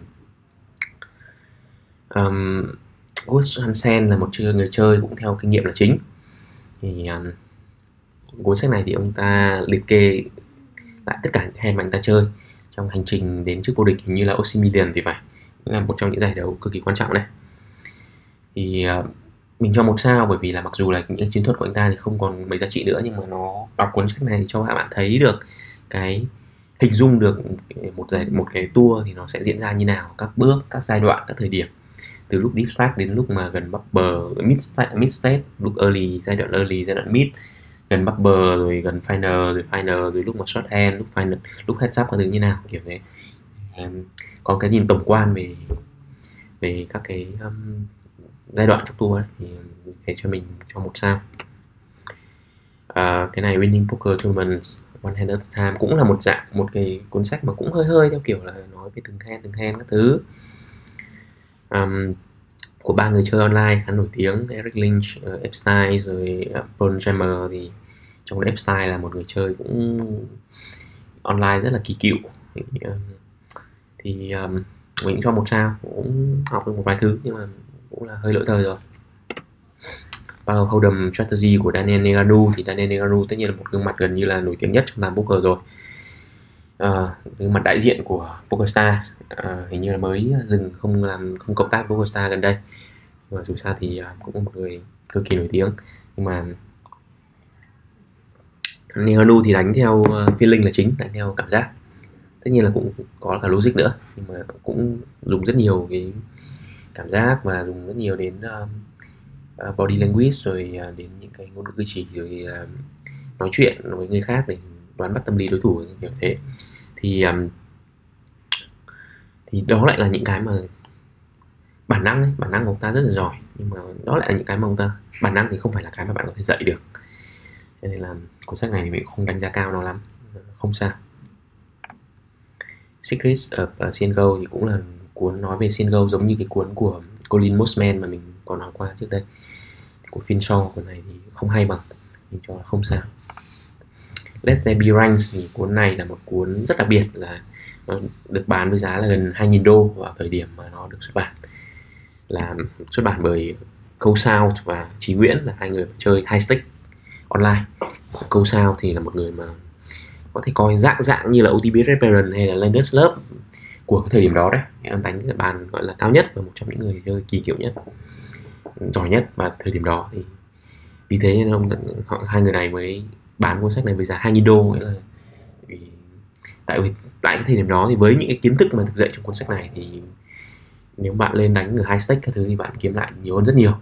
um, Gus Hansen là một người chơi cũng theo kinh nghiệm là chính. Thì um, cuốn sách này thì ông ta liệt kê lại tất cả những hand mà anh ta chơi trong hành trình đến chức vô địch, hình như là Oxymilion thì phải, là một trong những giải đấu cực kỳ quan trọng đấy. Thì uh, mình cho một sao bởi vì là mặc dù là những chiến thuật của anh ta thì không còn mấy giá trị nữa, nhưng mà nó đọc cuốn sách này cho các bạn thấy được cái hình dung được một giải một cái tour thì nó sẽ diễn ra như nào, các bước, các giai đoạn, các thời điểm, từ lúc deep stack đến lúc mà gần bubble, mid state, mid state, lúc early, giai đoạn early, giai đoạn mid, gần bubble, rồi gần final, rồi final, rồi lúc mà short hand, lúc final, lúc heads up các thứ như nào, kiểu thế. Um, có cái nhìn tổng quan về về các cái um, giai đoạn trong tour ấy, thì sẽ cho mình cho một sao. Uh, cái này Winning Poker Tournament One Hand at a Time cũng là một dạng, một cái cuốn sách mà cũng hơi hơi theo kiểu là nói về từng hand từng hand các thứ. Um, của ba người chơi online khá nổi tiếng, Eric Lynch, uh, Epstein, rồi uh, Paul Jammer. Thì trong đó Epstein là một người chơi cũng online rất là kỳ cựu. Thì, um, thì um, mình cho một sao, cũng học được một vài thứ nhưng mà cũng là hơi lỗi thời rồi. Power Hold'em Strategy của Daniel Negreanu. Thì Daniel Negreanu tất nhiên là một gương mặt gần như là nổi tiếng nhất trong làng poker rồi, à, gương mặt đại diện của PokerStars. À, hình như là mới dừng không làm không cộng tác với PokerStars gần đây, nhưng mà dù sao thì uh, cũng một người cực kỳ nổi tiếng. Nhưng mà Negreanu thì đánh theo uh, feeling là chính, đánh theo cảm giác, tất nhiên là cũng có cả logic nữa, nhưng mà cũng dùng rất nhiều cái cảm giác và dùng rất nhiều đến uh, uh, body language, rồi uh, đến những cái ngôn ngữ cử chỉ, rồi uh, nói chuyện với người khác để đoán bắt tâm lý đối thủ, kiểu thế. Thì um, thì đó lại là những cái mà bản năng ấy, bản năng của ông ta rất là giỏi, nhưng mà đó lại là những cái mà ông ta, bản năng thì không phải là cái mà bạn có thể dạy được, cho nên là cuốn sách này thì mình không đánh giá cao nó lắm, không sao. Secrets of uh, xê en giê ô thì cũng là cuốn nói về xê en giê ô giống như cái cuốn của Colin Mosman mà mình có nói qua trước đây. Thì của Finshaw, cuốn này thì không hay bằng, mình cho là không sao. Let There Be Ranks thì cuốn này là một cuốn rất đặc biệt, là nó được bán với giá là gần hai nghìn đô vào thời điểm mà nó được xuất bản, là xuất bản bởi Câu Sao và Chí Nguyễn, là hai người chơi high stake online. Câu Sao thì là một người mà có thể coi dạng dạng như là ô tê pê Red Baron hay là Lenders Club của cái thời điểm đó đấy, em đánh cái bàn gọi là cao nhất và một trong những người chơi kỳ cựu nhất, giỏi nhất vào thời điểm đó. Thì vì thế nên ông họ hai người này mới bán cuốn sách này với giá hai nghìn đô, nghĩa là vì tại vì tại cái thời điểm đó thì với những cái kiến thức mà được dạy trong cuốn sách này thì nếu bạn lên đánh ở high stake các thứ thì bạn kiếm lại nhiều hơn rất nhiều.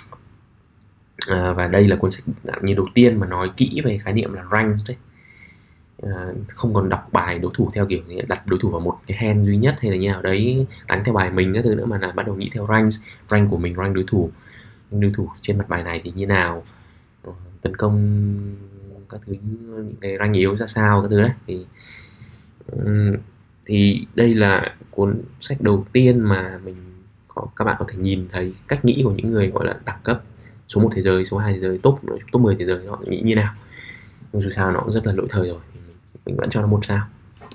À, và đây là cuốn sách dạng như đầu tiên mà nói kỹ về khái niệm là rank đấy. À, không còn đọc bài đối thủ theo kiểu đặt đối thủ vào một cái hand duy nhất hay là như nào đấy, đánh theo bài mình các thứ nữa, mà là bắt đầu nghĩ theo rank, rank của mình, rank đối thủ, đối thủ trên mặt bài này thì như nào, tấn công các thứ, những cái rank yếu ra sao các thứ đấy. Thì thì đây là cuốn sách đầu tiên mà mình có, các bạn có thể nhìn thấy cách nghĩ của những người gọi là đẳng cấp số một thế giới, số hai thế giới, top top mười thế giới họ nghĩ như nào. Nhưng dù sao nó cũng rất là lỗi thời rồi, thì mình, mình vẫn cho nó một sao.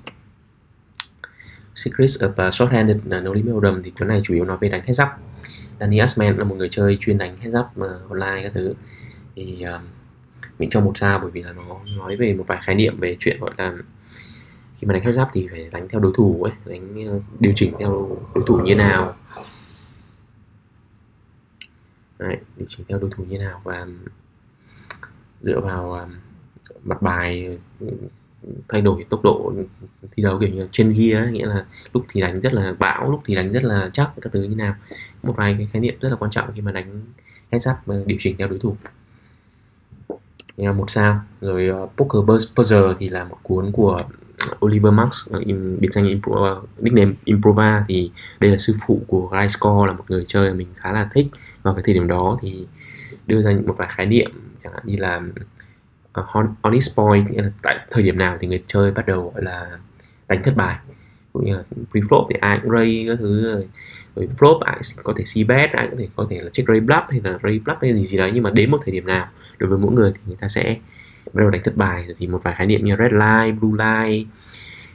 Secrets of uh, Short-handed là No Limit Hold'em thì cuốn này chủ yếu nói về đánh heads up. Danny Asman là một người chơi chuyên đánh heads up uh, online các thứ, thì uh, mình cho một sao bởi vì là nó nói về một vài khái niệm về chuyện gọi là khi mà đánh heads up thì phải đánh theo đối thủ ấy, đánh uh, điều chỉnh theo đối thủ như nào. Đấy, điều chỉnh theo đối thủ như nào và dựa vào uh, mặt bài thay đổi tốc độ thi đấu kiểu như trên gear ấy, nghĩa là lúc thì đánh rất là bão, lúc thì đánh rất là chắc các thứ như nào. Một vài cái khái niệm rất là quan trọng khi mà đánh heads up, điều chỉnh theo đối thủ. Một sao. Rồi uh, Poker Puzzle thì là một cuốn của Oliver Marks, biệt danh Impro, nickname Improva. Thì đây là sư phụ của Guy Score, là một người chơi mà mình khá là thích vào cái thời điểm đó. Thì đưa ra một vài khái niệm chẳng hạn như là uh, honest point, nghĩa là tại thời điểm nào thì người chơi bắt đầu gọi là đánh thất bài, cũng như là pre-flop thì ai cũng raise các thứ, rồi, rồi flop ai có thể c bet, ai có thể có thể là check raise bluff hay là raise bluff hay gì gì đấy, nhưng mà đến một thời điểm nào đối với mỗi người thì người ta sẽ bắt đầu đánh thất bài. Thì một vài khái niệm như red line, blue line,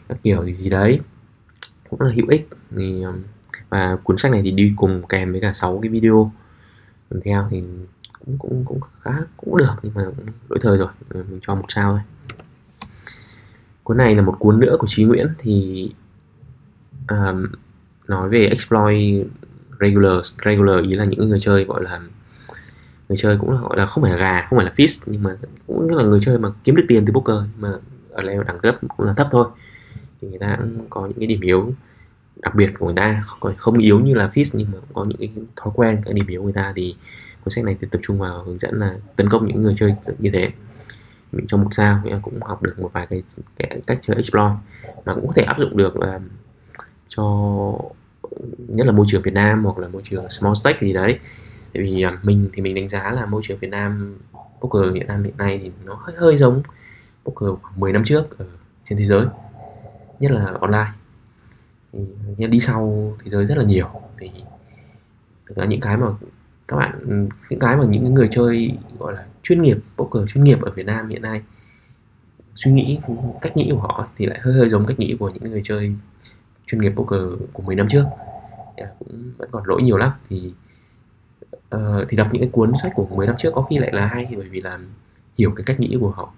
các kiểu gì gì đấy, cũng là hữu ích. Thì và cuốn sách này thì đi cùng kèm với cả sáu cái video kèm theo thì cũng cũng cũng khá cũng được, nhưng mà cũng lỗi thời rồi, mình cho một sao thôi. Cuốn này là một cuốn nữa của Chí Nguyễn, thì um, nói về exploit regular regular ý là những người chơi gọi là người chơi cũng là gọi là không phải là gà, không phải là fish, nhưng mà cũng là người chơi mà kiếm được tiền từ poker, mà ở level đẳng cấp cũng là thấp thôi, thì người ta cũng có những cái điểm yếu đặc biệt của người ta, không, không yếu như là fish nhưng mà cũng có những cái thói quen, cái điểm yếu của người ta. Thì cuốn sách này thì tập trung vào hướng dẫn là tấn công những người chơi như thế. Mình cho một sao, cũng học được một vài cái, cái cách chơi exploit mà cũng có thể áp dụng được uh, cho nhất là môi trường Việt Nam hoặc là môi trường small stake gì đấy. Tại vì uh, mình thì mình đánh giá là môi trường Việt Nam poker Việt Nam hiện nay thì nó hơi hơi giống poker khoảng mười năm trước ở trên thế giới, nhất là online, thì đi sau thế giới rất là nhiều. Thì thực ra những cái mà các bạn những cái mà những người chơi gọi là chuyên nghiệp poker chuyên nghiệp ở Việt Nam hiện nay suy nghĩ, cách nghĩ của họ thì lại hơi hơi giống cách nghĩ của những người chơi chuyên nghiệp poker của mười năm trước, cũng vẫn còn lỗi nhiều lắm. Thì uh, thì đọc những cái cuốn sách của mười năm trước có khi lại là hay, bởi vì là hiểu cái cách nghĩ của họ,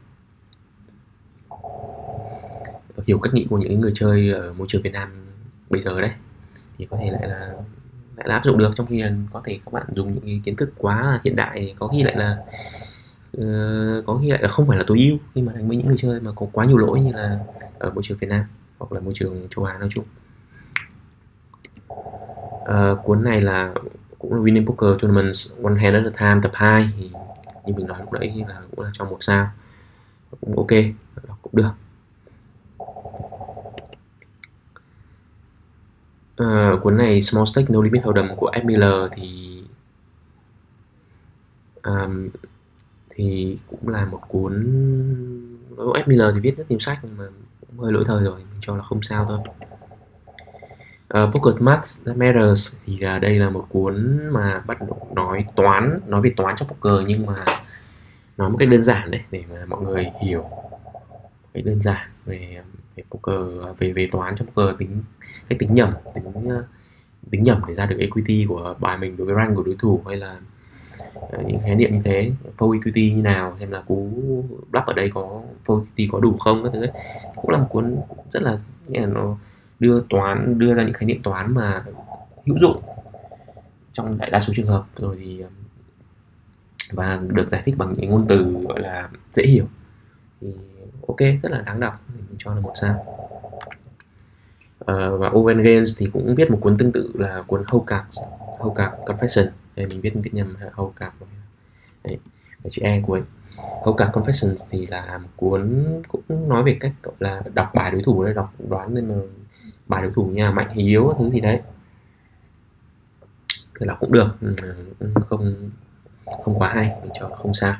hiểu cách nghĩ của những người chơi ở môi trường Việt Nam bây giờ đấy, thì có thể lại là lại là áp dụng được. Trong khi là có thể các bạn dùng những cái kiến thức quá hiện đại, có khi lại là uh, có khi lại là không phải là tối ưu khi mà đánh với những người chơi mà có quá nhiều lỗi như là ở môi trường Việt Nam hoặc là môi trường châu Á nói chung. Uh, cuốn này là cũng là Winning Poker Tournaments One Hand at a Time tập hai, thì như mình nói lúc nãy là cũng là cho một sao, cũng ok, cũng được. Uh, cuốn này Small Stake No Limit Hold'em của Ed Miller thì um, thì cũng là một cuốn, Ed Miller thì viết rất nhiều sách nhưng mà cũng hơi lỗi thời rồi, mình cho là không sao thôi. Uh, Poker Math Matters thì là đây là một cuốn mà bắt đầu nói toán, nói về toán trong poker, nhưng mà nói một cách đơn giản đấy, để mà mọi người hiểu cái đơn giản về về poker, về về toán trong poker, tính cách tính nhầm, tính tính nhầm để ra được equity của bài mình đối với rank của đối thủ, hay là uh, những khái niệm như thế, fold equity như nào, xem là cú bluff ở đây có fold equity có đủ không, các thứ ấy. Cũng là một cuốn rất là, nghĩa là nó đưa toán đưa ra những khái niệm toán mà hữu dụng trong đại đa số trường hợp rồi, thì và được giải thích bằng những ngôn từ gọi là dễ hiểu, thì ok, rất là đáng đọc, mình cho là một sao. Uh, và Owen Gaines thì cũng viết một cuốn tương tự là cuốn Hocap Hocap Confession, đây mình viết viết nhầm Hocap, đấy, chữ E của Hocap Confessions thì là một cuốn cũng nói về cách gọi là đọc bài đối thủ, đấy, đọc đoán nên mà bài đối thủ như là mạnh hay yếu thứ gì đấy, thì là cũng được, không không quá hay, mình cho không sao.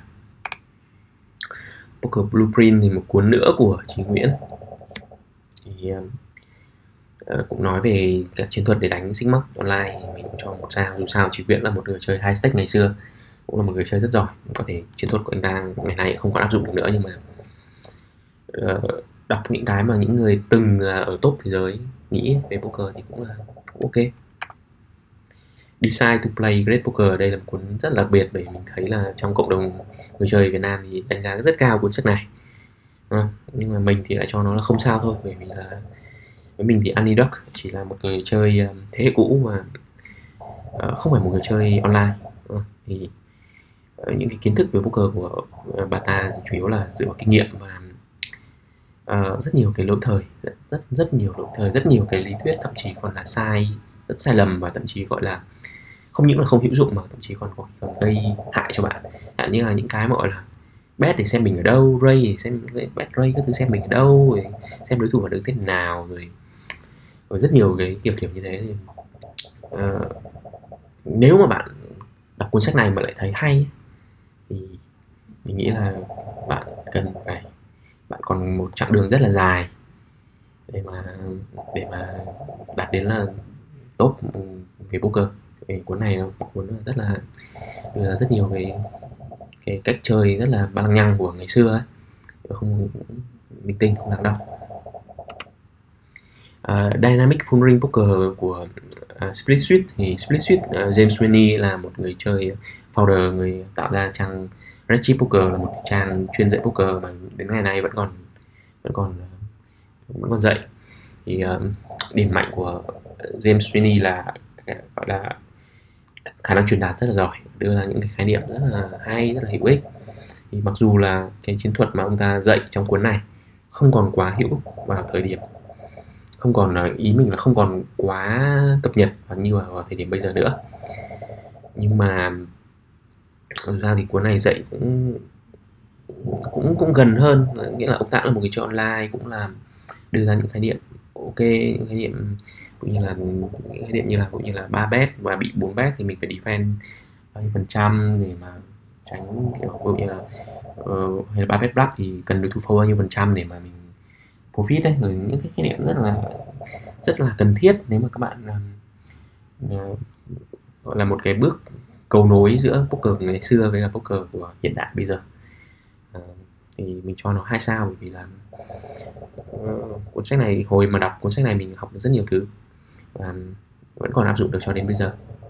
Poker Blueprint thì một cuốn nữa của Chí Nguyễn, thì uh, cũng nói về các chiến thuật để đánh xích mắc online, thì mình cũng cho một sao. Dù sao Chí Nguyễn là một người chơi high stake ngày xưa, cũng là một người chơi rất giỏi, có thể chiến thuật của anh ta ngày nay không còn áp dụng được nữa, nhưng mà uh, đọc những cái mà những người từng ở top thế giới nghĩ về poker thì cũng là cũng ok. Decide to Play Great Poker, đây là một cuốn rất là đặc biệt, bởi mình thấy là trong cộng đồng người chơi Việt Nam thì đánh giá rất cao cuốn sách này, à, nhưng mà mình thì lại cho nó là không sao thôi, bởi vì là với mình thì Annie Duck chỉ là một người chơi thế hệ cũ mà uh, không phải một người chơi online, uh, thì uh, những cái kiến thức về poker của uh, bà ta chủ yếu là dựa vào kinh nghiệm và uh, rất nhiều cái lỗi thời, rất, rất rất nhiều lỗi thời, rất nhiều cái lý thuyết thậm chí còn là sai, rất sai lầm, và thậm chí gọi là không những là không hữu dụng mà thậm chí còn có còn gây hại cho bạn, hạn như là những cái mà gọi là bet để xem mình ở đâu, ray để xem bet ray các thứ, xem mình ở đâu, rồi xem đối thủ phản ứng thế nào, rồi rồi rất nhiều cái kiểu kiểu như thế. Thì uh, nếu mà bạn đọc cuốn sách này mà lại thấy hay thì mình nghĩ là bạn cần phải, bạn còn một chặng đường rất là dài để mà để mà đạt đến là top về poker. Cái cuốn này nó cuốn rất là rất nhiều cái cái cách chơi rất là ba lăng nhăng của ngày xưa ấy, không linh tinh, không đáng đọc. Uh, Dynamic Full Ring Poker của uh, Split Suite thì Split Suite uh, James Sweeney là một người chơi founder, người tạo ra trang Red Chip Poker, là một trang chuyên dạy poker mà đến ngày nay vẫn còn vẫn còn vẫn còn dạy. Thì uh, điểm mạnh của James Sweeney là gọi là khả năng truyền đạt rất là giỏi, đưa ra những cái khái niệm rất là hay, rất là hữu ích. Thì mặc dù là cái chiến thuật mà ông ta dạy trong cuốn này không còn quá hữu vào thời điểm, không còn ý mình là không còn quá cập nhật và như vào thời điểm bây giờ nữa, nhưng mà thực ra thì cuốn này dạy cũng cũng cũng gần hơn, nghĩa là ông ta là một người chơi online, cũng là đưa ra những khái niệm ok, những khái niệm cũng như là những khái niệm như là cũng như là ba bet và bị bốn bet thì mình phải defend bao nhiêu phần trăm để mà tránh kiểu ví dụ như là uh, hay là ba bet bluff thì cần đối thủ fold bao nhiêu phần trăm để mà mình profit đấy, rồi những cái khái niệm rất là rất là cần thiết nếu mà các bạn uh, gọi là một cái bước cầu nối giữa poker ngày xưa với cả poker của hiện đại bây giờ. Uh, thì mình cho nó hai sao, bởi vì là uh, cuốn sách này hồi mà đọc cuốn sách này mình học được rất nhiều thứ và vẫn còn áp dụng được cho đến bây giờ.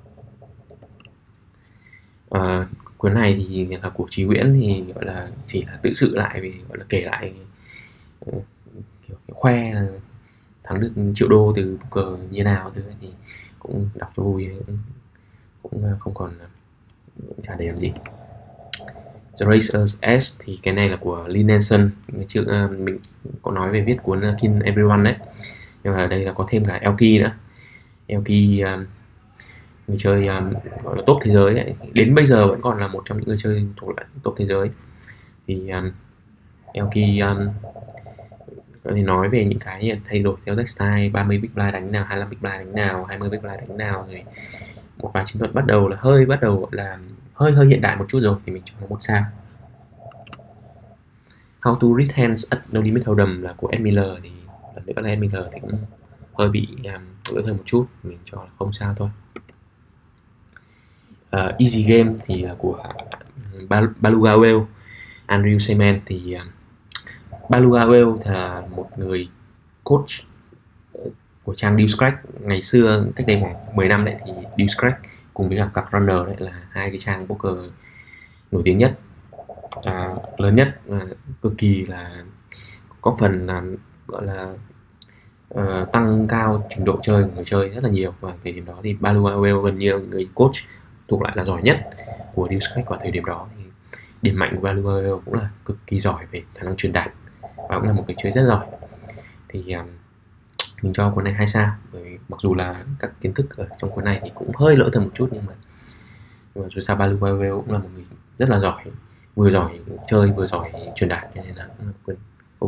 Uh, cuốn này thì là của Chí Nguyễn thì gọi là chỉ là tự sự lại, vì gọi là kể lại uh, kiểu, kiểu khoe là thắng được triệu đô từ poker như nào thứ thì cũng đọc cho vui, cũng, cũng không còn cũng chả để làm gì. The Racer's S thì cái này là của Lee Nelson, trước uh, mình có nói về viết cuốn uh, Kill Everyone đấy, nhưng mà ở đây là có thêm cả Elky nữa. Elky um, người chơi um, gọi là top thế giới ấy. Đến bây giờ vẫn còn là một trong những người chơi thuộc lại top thế giới. Thì um, Elky um, có thể nói về những cái thay đổi theo deck style, ba mươi big blind đánh nào, hai mươi lăm big blind đánh nào, hai mươi big blind đánh nào, rồi một vài chiến thuật bắt đầu là hơi bắt đầu là hơi hơi hiện đại một chút rồi thì mình cho nó một sao. How to Read Hands at No Limit Hold'em là của Ed Miller, thì lần nữa là Ed Miller thì cũng hơi bị um, lỗi hơi một chút, mình cho là không sao thôi. Uh, Easy Game thì là của Beluga Whale, Andrew Seaman. Thì um, Beluga Whale là một người coach của trang Deal Scratch ngày xưa, cách đây khoảng mười năm đấy, thì Deal Scratch cùng với cả Card Runner đấy là hai cái trang poker nổi tiếng nhất, à, lớn nhất, à, cực kỳ là có phần làm gọi là uh, tăng cao trình độ chơi của người chơi rất là nhiều. Và thời điểm đó thì Beluga Whale gần như người coach thuộc lại là giỏi nhất của Deal Scratch vào thời điểm đó. Thì điểm mạnh của Beluga Whale cũng là cực kỳ giỏi về khả năng truyền đạt và cũng là một người chơi rất giỏi. Thì um, mình cho cuốn này hai sao, bởi vì mặc dù là các kiến thức ở trong cuốn này thì cũng hơi lỗi thời một chút, nhưng mà, nhưng mà dù sao Beluga Whale cũng là một người rất là giỏi, vừa giỏi chơi vừa giỏi truyền đạt, cho nên là cũng là cuốn ok.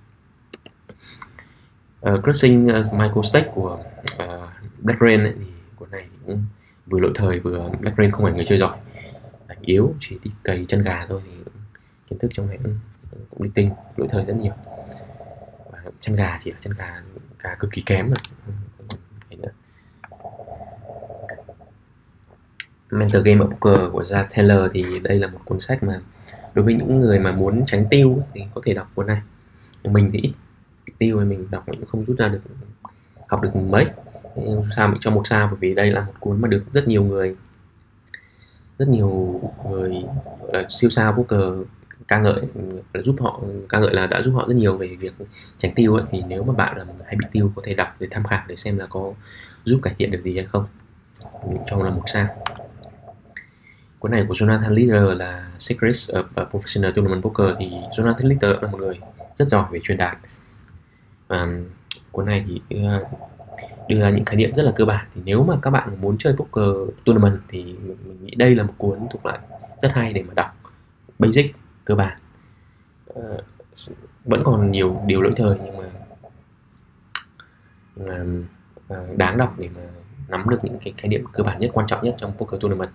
Uh, Crushing uh, Michael Stake của uh, Black Rain ấy, thì cuốn này thì cũng vừa lỗi thời vừa Black Rain không phải người chơi giỏi, đánh yếu, chỉ đi cày chân gà thôi, thì kiến thức trong này cũng, cũng linh tinh, lỗi thời rất nhiều. Và chân gà chỉ là chân gà gà cực kỳ kém rồi. Mental Game of Poker của Jack Taylor thì đây là một cuốn sách mà đối với những người mà muốn tránh tiêu thì có thể đọc cuốn này. Mình thì ít tiêu, mình đọc mình cũng không rút ra được, học được mấy. Nhưng sao mình cho một sao, bởi vì đây là một cuốn mà được rất nhiều người rất nhiều người gọi là siêu sao poker ca ngợi, là giúp họ ca ngợi là đã giúp họ rất nhiều về việc tránh tiêu ấy. Thì nếu mà bạn là một người hay bị tiêu, có thể đọc để tham khảo để xem là có giúp cải thiện được gì hay không. Mình cho là một sao. Cuốn này của Jonathan Lister là Secrets of Professional Tournament Poker, thì Jonathan Lister là một người rất giỏi về truyền đạt. À, cuốn này thì đưa ra những khái niệm rất là cơ bản. Thì nếu mà các bạn muốn chơi poker tournament thì mình, mình nghĩ đây là một cuốn thuộc lại rất hay để mà đọc, basic, cơ bản. À, vẫn còn nhiều điều lỗi thời, nhưng mà à, à, đáng đọc để mà nắm được những cái khái niệm cơ bản nhất, quan trọng nhất trong poker tournament.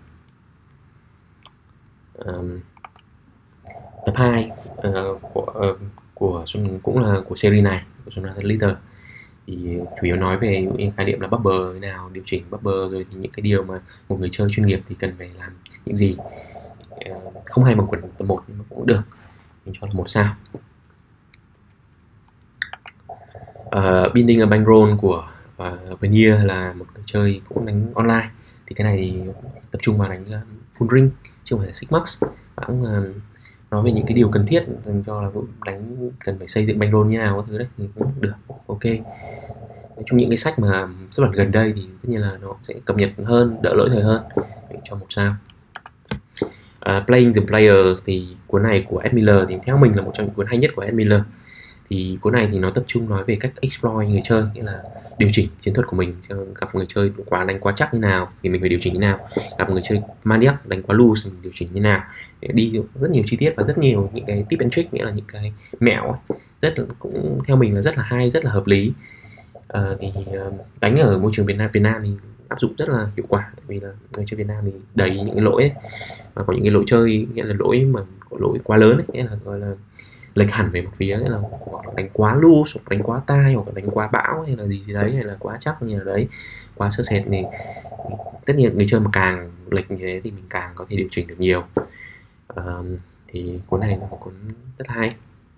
Um, tập hai uh, của, uh, của cũng là của series này của Jonathan Lister, thì chủ yếu nói về những khái niệm là bubble thế nào, điều chỉnh bubble, rồi thì những cái điều mà một người chơi chuyên nghiệp thì cần phải làm những gì. Uh, không hay bằng cuốn tập một nhưng mà cũng được, mình cho là một sao. Uh, Binding a Bankroll của uh, Vania là một người chơi cũng đánh online. Thì cái này thì tập trung vào đánh uh, full ring chứ không phải là six max. Và cũng uh, nói về những cái điều cần thiết dành cho là đánh cần phải xây dựng bankroll như nào các thứ đấy thì cũng được, ok. Nói chung những cái sách mà xuất bản gần đây thì tất nhiên là nó sẽ cập nhật hơn, đỡ lỗi thời hơn, cho một sao. Uh, Playing the Players thì cuốn này của Ed Miller thì theo mình là một trong những cuốn hay nhất của Ed Miller. Thì cuốn này thì nó tập trung nói về cách exploit người chơi, nghĩa là điều chỉnh chiến thuật của mình cho gặp người chơi quá đánh quá chắc như nào thì mình phải điều chỉnh như nào, gặp người chơi maniac đánh quá loose mình điều chỉnh như nào, để đi rất nhiều chi tiết và rất nhiều những cái tip and trick, nghĩa là những cái mẹo ấy, rất là, cũng theo mình là rất là hay, rất là hợp lý. À, thì đánh ở môi trường Việt Nam Việt Nam thì áp dụng rất là hiệu quả, tại vì là người chơi Việt Nam thì đầy những cái lỗi ấy, và có những cái lỗi chơi nghĩa là lỗi mà có lỗi quá lớn ấy, nghĩa là gọi là lệch hẳn về một phía, nghĩa là đánh quá loose, hoặc đánh quá tai, hoặc đánh quá bão hay là gì gì đấy, hay là quá chắc như là đấy, quá sơ sệt thì, thì tất nhiên người chơi mà càng lệch như thế thì mình càng có thể điều chỉnh được nhiều. À, thì cuốn này là một cuốn rất hay.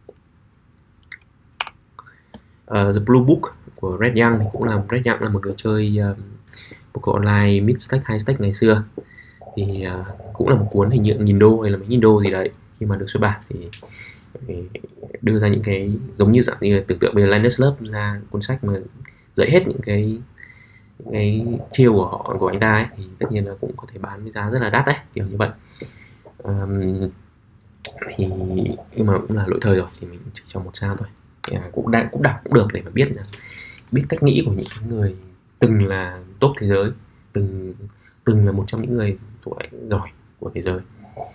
Uh, The Blue Book của Red Young thì cũng là Red Young là một người chơi um, poker online mid stack high stack ngày xưa, thì uh, cũng là một cuốn hình như nghìn đô hay là mấy nghìn đô gì đấy khi mà được xuất bản, thì, thì đưa ra những cái giống như dạng như là tưởng tượng bây giờ Linus Love ra cuốn sách mà dạy hết những cái những cái chiêu của họ của anh ta ấy, thì tất nhiên là cũng có thể bán với giá rất là đắt đấy, kiểu như vậy. Um, thì nhưng mà cũng là lỗi thời rồi thì mình chỉ cho một sao thôi. À, cũng đang cũng đọc cũng được để mà biết biết cách nghĩ của những cái người từng là top thế giới, từng từng là một trong những người tuổi giỏi của thế giới.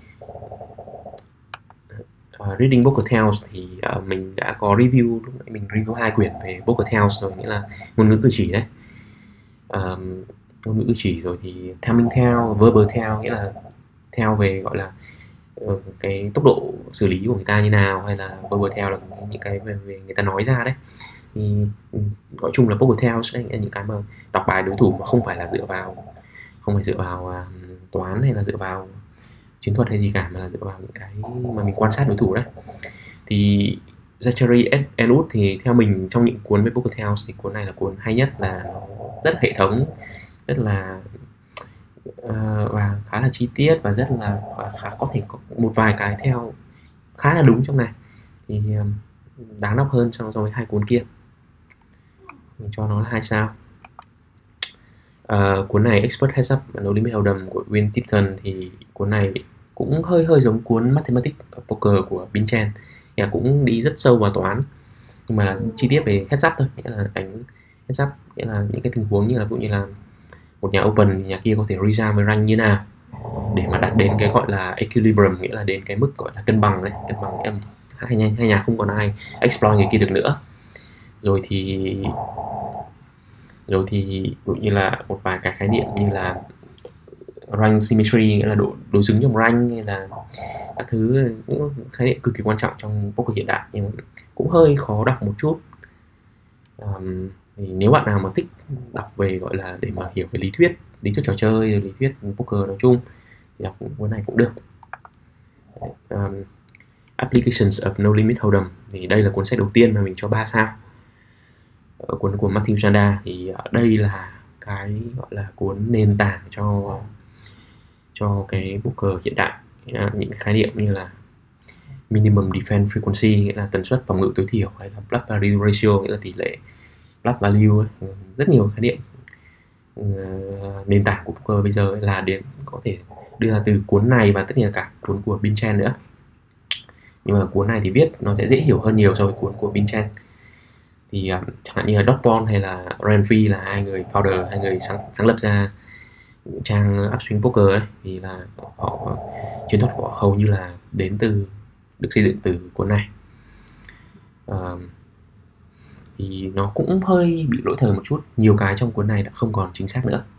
Uh, Reading Poker Tales thì uh, mình đã có review, lúc nãy mình review hai quyển về Poker Tales rồi, nghĩa là ngôn ngữ cử chỉ đấy. Uh, ngôn ngữ cử chỉ rồi thì Timing Tale, Verbal Tale, nghĩa là theo về gọi là uh, cái tốc độ xử lý của người ta như nào, hay là Verbal Tale là những cái về, về người ta nói ra đấy. Thì gọi chung là Poker Tales đấy, là những cái mà đọc bài đối thủ mà không phải là dựa vào không phải dựa vào uh, toán hay là dựa vào chiến thuật hay gì cả, mà là dựa vào những cái mà mình quan sát đối thủ đấy. Thì Zachary Elwood thì theo mình trong những cuốn về Poker Tales thì cuốn này là cuốn hay nhất, là nó rất là hệ thống, rất là uh, và khá là chi tiết, và rất là khá, có thể có một vài cái theo khá là đúng trong này, thì um, đáng đọc hơn so với hai cuốn kia. Mình cho nó là hai sao. Uh, cuốn này Expert Heads Up No Limit Hold'em của Win Tipton thì cuốn này cũng hơi hơi giống cuốn Mathematics Poker của Bin Chen, yeah, cũng đi rất sâu vào toán, nhưng mà là chi tiết về heads up thôi, nghĩa là đánh heads up, nghĩa là những cái tình huống như là ví dụ như là một nhà open thì nhà kia có thể re-jam với rank như nào để mà đạt đến cái gọi là equilibrium, nghĩa là đến cái mức gọi là cân bằng đấy, cân bằng em hai nhà, hai nhà không còn ai exploit người kia được nữa. Rồi thì rồi thì ví dụ như là một vài cái khái niệm như là rank symmetry, nghĩa là độ đối xứng trong rank, hay là các thứ, những khái niệm cực kỳ quan trọng trong poker hiện đại, nhưng mà cũng hơi khó đọc một chút. Um, thì nếu bạn nào mà thích đọc về gọi là để mà hiểu về lý thuyết lý thuyết trò chơi, lý thuyết poker nói chung thì đọc cuốn này cũng được. um, Applications of No Limit Hold'em thì đây là cuốn sách đầu tiên mà mình cho ba sao. Ở cuốn của Matthew Chanda thì đây là cái gọi là cuốn nền tảng cho cho cái poker hiện đại, những cái khái niệm như là minimum defense frequency, nghĩa là tần suất phòng ngự tối thiểu, hay là bluff value ratio, nghĩa là tỷ lệ bluff value, rất nhiều khái niệm uh, nền tảng của poker bây giờ là đến có thể đưa ra từ cuốn này, và tất nhiên là cả cuốn của Bin Chen nữa. Nhưng mà cuốn này thì viết nó sẽ dễ hiểu hơn nhiều so với cuốn của Bin Chen. Thì uh, chẳng hạn như là Doug Bond hay là Ryan Fee là hai người founder, hai người sáng, sáng lập ra trang Upswing Poker ấy, thì là họ chiến thuật của họ hầu như là đến từ được xây dựng từ cuốn này. Uh, thì nó cũng hơi bị lỗi thời một chút, nhiều cái trong cuốn này đã không còn chính xác nữa.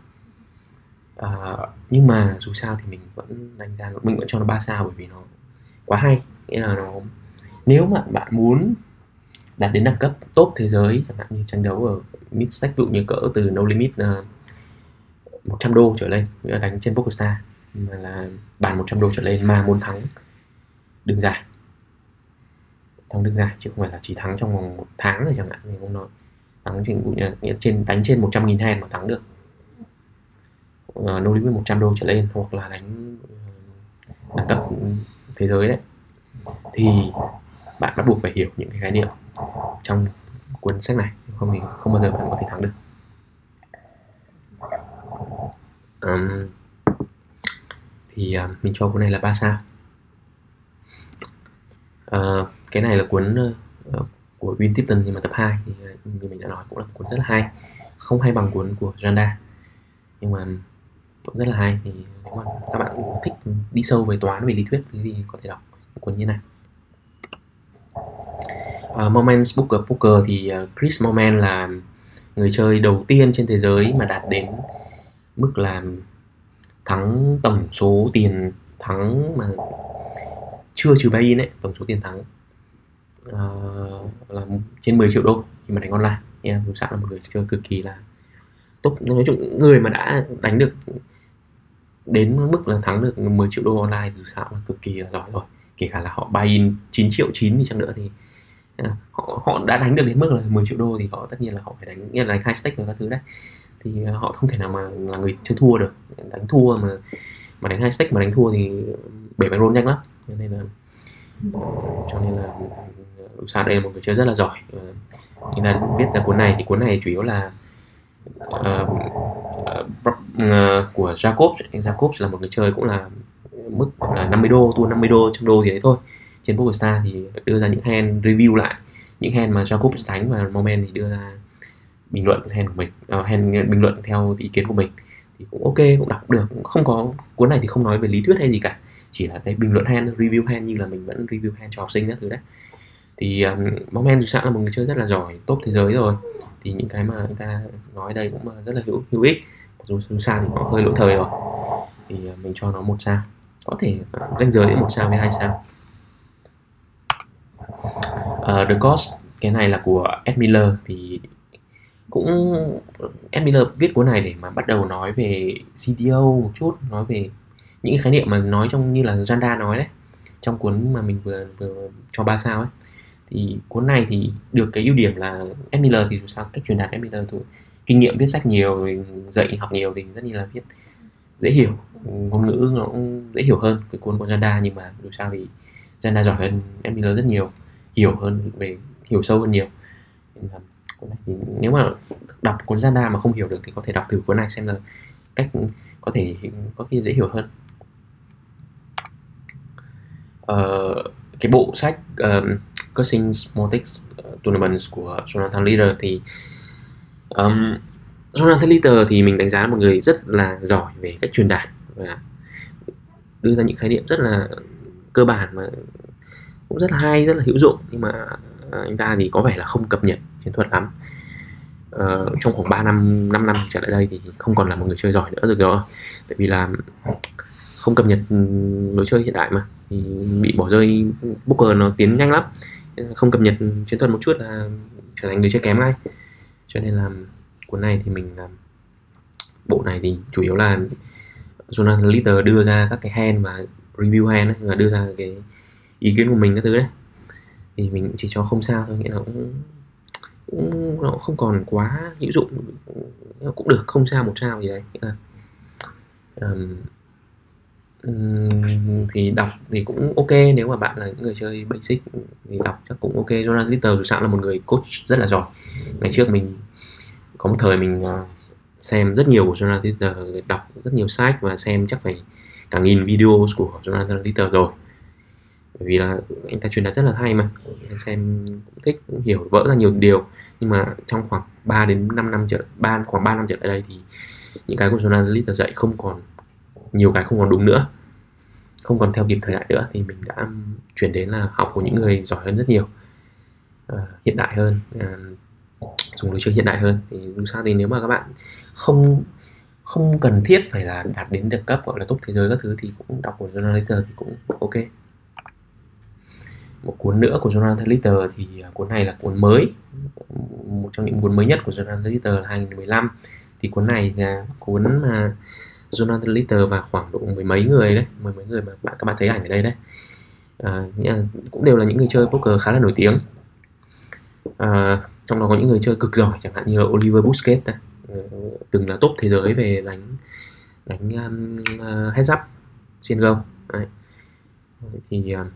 Uh, nhưng mà dù sao thì mình vẫn đánh giá, mình vẫn cho nó ba sao bởi vì nó quá hay, nghĩa là nó nếu mà bạn muốn đạt đến đẳng cấp top thế giới, chẳng hạn như tranh đấu ở mid stack, ví dụ như cỡ từ No Limit uh, một trăm đô trở lên, nghĩa là đánh trên PokerStars mà là bàn một trăm đô trở lên, mà muốn thắng đường dài thắng đường dài chứ không phải là chỉ thắng trong vòng một tháng rồi chẳng hạn, mình không nói, thắng trên nghĩa trên đánh trên một trăm nghìn hand mà thắng được, uh, no limit một trăm đô trở lên, hoặc là đánh đẳng cấp thế giới đấy, thì bạn bắt buộc phải hiểu những cái khái niệm trong cuốn sách này, không thì không bao giờ bạn có thể thắng được. Um, thì uh, mình cho cuốn này là ba sao. Uh, cái này là cuốn uh, của Win Tipton, nhưng mà tập hai thì như mình đã nói cũng là một cuốn rất là hay, không hay bằng cuốn của Janda, nhưng mà cũng rất là hay. Thì nếu mà các bạn thích đi sâu về toán, về lý thuyết thì có thể đọc một cuốn như này. Uh, Moments Poker Poker thì uh, Chris Moment là người chơi đầu tiên trên thế giới mà đạt đến mức là thắng tổng số tiền thắng mà chưa trừ buy-in ấy, tổng số tiền thắng uh, là trên mười triệu đô khi mà đánh online. Yeah, Dù Sạn là một người chơi cực kỳ là tốt, nói chung người mà đã đánh được đến mức là thắng được mười triệu đô online, Dù Sạn là cực kỳ là giỏi rồi. Kể cả là họ buy-in chín triệu chín đi chăng nữa thì uh, họ họ đã đánh được đến mức là mười triệu đô thì họ tất nhiên là họ phải đánh, nghĩa là đánh high stake rồi các thứ đấy, thì uh, họ không thể nào mà là người chơi thua được. Đánh thua mà mà đánh high stake mà đánh thua thì bể bankroll nhanh lắm, cho nên là cho nên là Sạn đây là một người chơi rất là giỏi. Như là viết ra cuốn này thì cuốn này chủ yếu là uh, uh, của Jacobs. Jacobs là một người chơi cũng là mức là năm mươi đô, thua năm mươi đô, trăm đô gì đấy thôi. Trên PokerStars thì đưa ra những hand review lại những hand mà Jacobs đánh, và Moment thì đưa ra bình luận hand của mình, uh, hand bình luận theo ý kiến của mình, thì cũng ok, cũng đọc được. Không có, cuốn này thì không nói về lý thuyết hay gì cả, chỉ là cái bình luận hand, review hand như là mình vẫn review hand cho học sinh các thứ đấy. Thì um, Moment Dù Sạn là một người chơi rất là giỏi, top thế giới rồi, thì những cái mà anh ta nói đây cũng rất là hữu hữu ích. Dù Dù Sạn thì nó hơi lỗi thời rồi, thì uh, mình cho nó một sao, có thể uh, ranh giới đến một sao với hai sao. Uh, The Cost, cái này là của Ed Miller, thì cũng Ed Miller viết cuốn này để mà bắt đầu nói về xê tê ô một chút, nói về những cái khái niệm mà nói trong như là Janda nói đấy, trong cuốn mà mình vừa vừa cho ba sao ấy. Thì cuốn này thì được cái ưu điểm là Ed Miller thì dù sao cách truyền đạt Ed Miller thì kinh nghiệm viết sách nhiều, dạy học nhiều thì rất là viết dễ hiểu, ngôn ngữ nó cũng dễ hiểu hơn cái cuốn của Janda, nhưng mà dù sao thì Janda giỏi hơn Ed Miller rất nhiều, hiểu hơn về hiểu sâu hơn nhiều. Nên là cuốn này thì nếu mà đọc cuốn Janda mà không hiểu được thì có thể đọc thử cuốn này xem là cách có thể có khi dễ hiểu hơn. Uh, cái bộ sách uh, Cursing Small-Text Tournaments của Jonathan Leader thì um, Jonathan Leader thì mình đánh giá một người rất là giỏi về cách truyền đạt và đưa ra những khái niệm rất là cơ bản mà cũng rất là hay, rất là hữu dụng, nhưng mà uh, anh ta thì có vẻ là không cập nhật chiến thuật lắm. Uh, trong khoảng ba năm, năm năm trở lại đây thì không còn là một người chơi giỏi nữa được rồi, tại vì là không cập nhật lối chơi hiện đại mà, thì bị bỏ rơi. Poker nó tiến nhanh lắm, không cập nhật chiến thuật một chút là trở thành người chơi kém ngay. Cho nên là cuốn này thì mình bộ này thì chủ yếu là Jonathan Leader đưa ra các cái hand và review hand ấy, và đưa ra cái ý kiến của mình các thứ đấy, thì mình chỉ cho không sao thôi, nghĩa là cũng, cũng nó không còn quá hữu dụng, cũng được, không sao một sao gì đấy. Nghĩa là um, um, thì đọc thì cũng ok, nếu mà bạn là những người chơi basic thì đọc chắc cũng ok. Jonathan Leader dù sao là một người coach rất là giỏi. Ngày trước mình có một thời mình uh, xem rất nhiều của Jonathan Leader, đọc rất nhiều sách và xem chắc phải cả nghìn video của Jonathan Leader rồi, bởi vì là anh ta truyền đạt rất là hay mà, xem cũng thích, cũng hiểu vỡ ra nhiều điều. Nhưng mà trong khoảng ba đến năm năm trở ba khoảng ba năm trở lại đây thì những cái của Jonathan Leader dạy không còn, nhiều cái không còn đúng nữa, không còn theo kịp thời đại nữa, thì mình đã chuyển đến là học của những người giỏi hơn rất nhiều, uh, hiện đại hơn, uh, dùng lối chơi hiện đại hơn. Thì dù sao thì nếu mà các bạn không không cần thiết phải là đạt đến được cấp gọi là top thế giới các thứ thì cũng đọc của Jonathan Leader thì cũng ok. Một cuốn nữa của Jonathan Leader thì cuốn này là cuốn mới, một trong những cuốn mới nhất của Jonathan Leader là hai nghìn mười lăm. Thì cuốn này là cuốn mà Jonathan Leader và khoảng độ mười mấy người đấy, mười mấy người mà bạn các bạn thấy ảnh ở đây đấy, à, cũng đều là những người chơi poker khá là nổi tiếng. À, trong đó có những người chơi cực giỏi chẳng hạn như là Oliver Busquets đây, từng là top thế giới về đánh đánh um, uh, heads up trên Go. Đấy. Thì uh,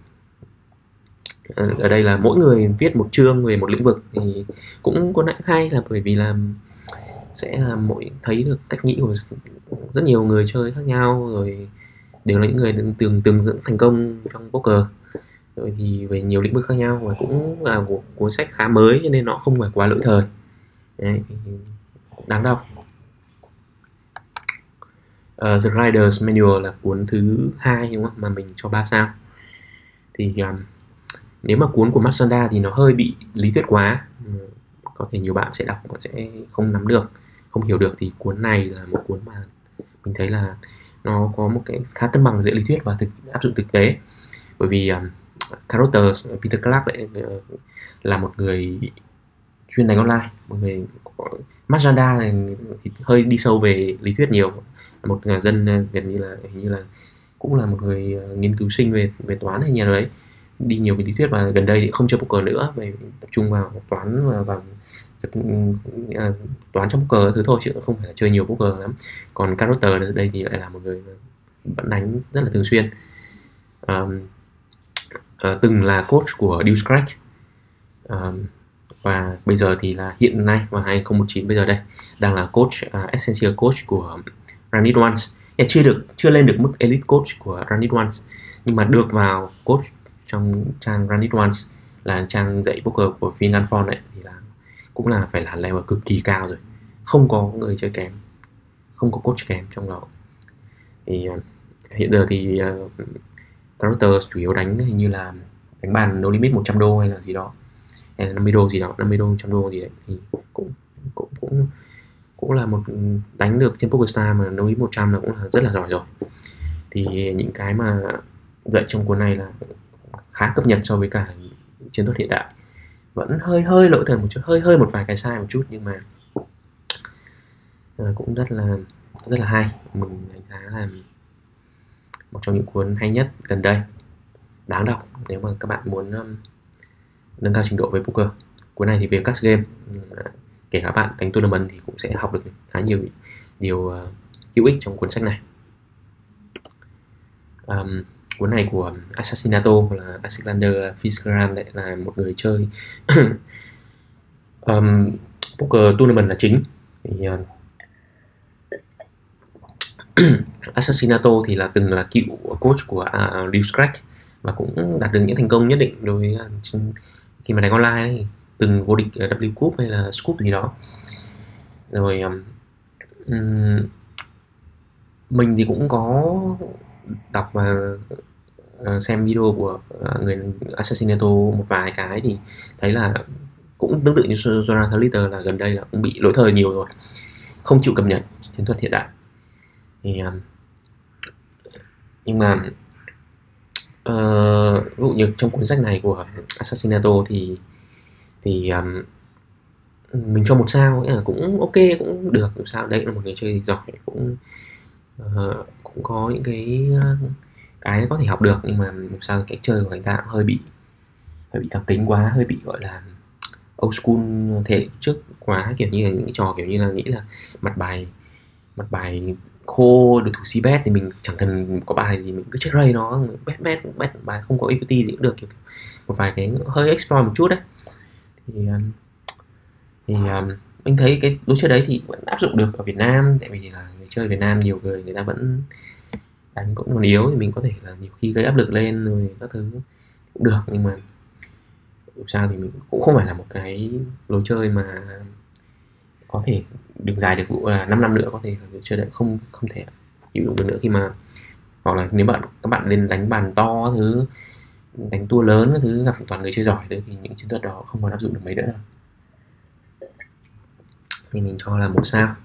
ở đây là mỗi người viết một chương về một lĩnh vực thì cũng có lẽ hay là bởi vì là sẽ là mỗi thấy được cách nghĩ của rất nhiều người chơi khác nhau, rồi đều là những người từng từng thành công trong poker, rồi thì về nhiều lĩnh vực khác nhau, và cũng là một cuốn sách khá mới cho nên nó không phải quá lỗi thời. Đấy, đáng đọc. Uh, The Rider's Manual là cuốn thứ hai đúng không, mà mình cho ba sao. Thì um, nếu mà cuốn của Mazda thì nó hơi bị lý thuyết quá, có thể nhiều bạn sẽ đọc và sẽ không nắm được, không hiểu được, thì cuốn này là một cuốn mà mình thấy là nó có một cái khá cân bằng giữa lý thuyết và thực, áp dụng thực tế. Bởi vì um, Carothers, Peter Clark lại uh, là một người chuyên đánh online, một người Mazda thì hơi đi sâu về lý thuyết nhiều, một nhà dân gần như là hình như là cũng là một người nghiên cứu sinh về về toán hay nhiều đấy, đi nhiều về lý thuyết, và gần đây thì không chơi poker nữa, về tập trung vào toán và vào à, toán trong poker thứ thôi, chứ không phải là chơi nhiều poker lắm. Còn Carothers ở đây thì lại là một người vẫn đánh rất là thường xuyên, à, à, từng là coach của Deuce Craig, à, và bây giờ thì là hiện nay vào hai không một chín bây giờ đây đang là coach, uh, essential coach của Runit One. Chưa được chưa lên được mức elite coach của Runit One, nhưng mà được vào coach trong trang Runit One, là trang dạy poker của Phil Dunford đấy, thì là cũng là phải là level cực kỳ cao rồi, không có người chơi kém, không có coach kém trong đó. Thì uh, hiện giờ thì uh, Carothers chủ yếu đánh hình như là đánh bàn no limit một trăm đô hay là gì đó, hay là năm mươi đô gì đó, năm mươi đô, một trăm đô gì đấy, thì cũng cũng cũng cũng là một đánh được trên PokerStars mà no limit một trăm là cũng là rất là giỏi rồi. Thì những cái mà dạy trong cuốn này là khá cập nhật so với cả chiến thuật hiện đại, vẫn hơi hơi lỗi thời một chút, hơi hơi một vài cái sai một chút, nhưng mà uh, cũng rất là rất là hay. Mình đánh giá là một trong những cuốn hay nhất gần đây, đáng đọc nếu mà các bạn muốn um, nâng cao trình độ về poker. Cuốn này thì về các game, kể cả bạn đánh tournament thì cũng sẽ học được khá nhiều điều uh, hữu ích trong cuốn sách này. Um, cuốn này của Assassinato là Alexander Fitzgerald, lại là một người chơi um, poker tournament là chính. Thì, uh, Assassinato thì là từng là cựu coach của uh, Deuce Craig, và cũng đạt được những thành công nhất định đối với uh, khi mà đánh online ấy, từng vô địch W Cup hay là Scoop gì đó. Rồi um, mình thì cũng có đọc và uh, xem video của uh, người Assassinato một vài cái, thì thấy là cũng tương tự như Jonathan Lister, là gần đây là cũng bị lỗi thời nhiều rồi, không chịu cập nhật chiến thuật hiện đại. Thì um, nhưng mà uh, ví dụ như trong cuốn sách này của Assassinato thì thì um, mình cho một sao, nghĩa là cũng ok, cũng được, một sao. Đấy là một người chơi giỏi, cũng uh, cũng có những cái uh, cái có thể học được, nhưng mà một sao cách chơi của anh ta cũng hơi bị hơi bị cảm tính quá, hơi bị gọi là old school thế trước quá, kiểu như là những cái trò kiểu như là nghĩ là mặt bài mặt bài khô được thủ c bet thì mình chẳng cần có bài gì mình cứ check raise nó, bet bet bet bài không có equity gì cũng được, kiểu một vài cái hơi exploit một chút đấy. Thì um, thì um, mình thấy cái lối chơi đấy thì vẫn áp dụng được ở Việt Nam, tại vì là người chơi Việt Nam nhiều người người ta vẫn đánh cũng còn yếu, thì mình có thể là nhiều khi gây áp lực lên rồi các thứ cũng được, nhưng mà dù sao thì mình cũng không phải là một cái lối chơi mà có thể được dài được vụ là năm năm nữa, có thể là lối chơi đấy không không thể chịu đựng được nữa, khi mà hoặc là nếu bạn các bạn lên đánh bàn to thứ, đánh tour lớn thứ, gặp toàn người chơi giỏi thì những chiến thuật đó không còn áp dụng được mấy nữa đâu. Thì mình cho là một sao.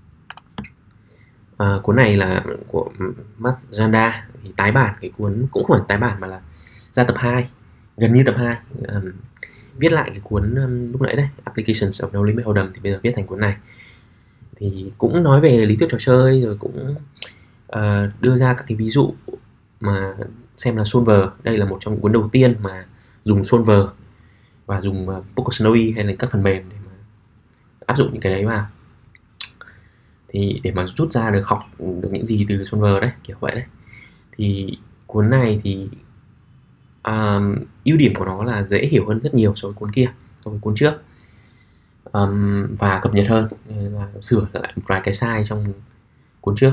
À, cuốn này là của Mazda, thì tái bản cái cuốn cũng không phải tái bản mà là ra tập hai, gần như tập hai, um, viết lại cái cuốn um, lúc nãy đây, Applications of No Limit Hold'em, thì bây giờ viết thành cuốn này. Thì cũng nói về lý thuyết trò chơi, rồi cũng uh, đưa ra các cái ví dụ mà xem là solver. Đây là một trong những cuốn đầu tiên mà dùng solver và dùng uh, Poker Snowy hay là các phần mềm để áp dụng những cái đấy vào, thì để mà rút ra được học được những gì từ solver đấy, kiểu vậy đấy. Thì cuốn này thì um, ưu điểm của nó là dễ hiểu hơn rất nhiều so với cuốn kia, so với cuốn trước, um, và cập nhật hơn, là sửa lại một vài cái sai trong cuốn trước.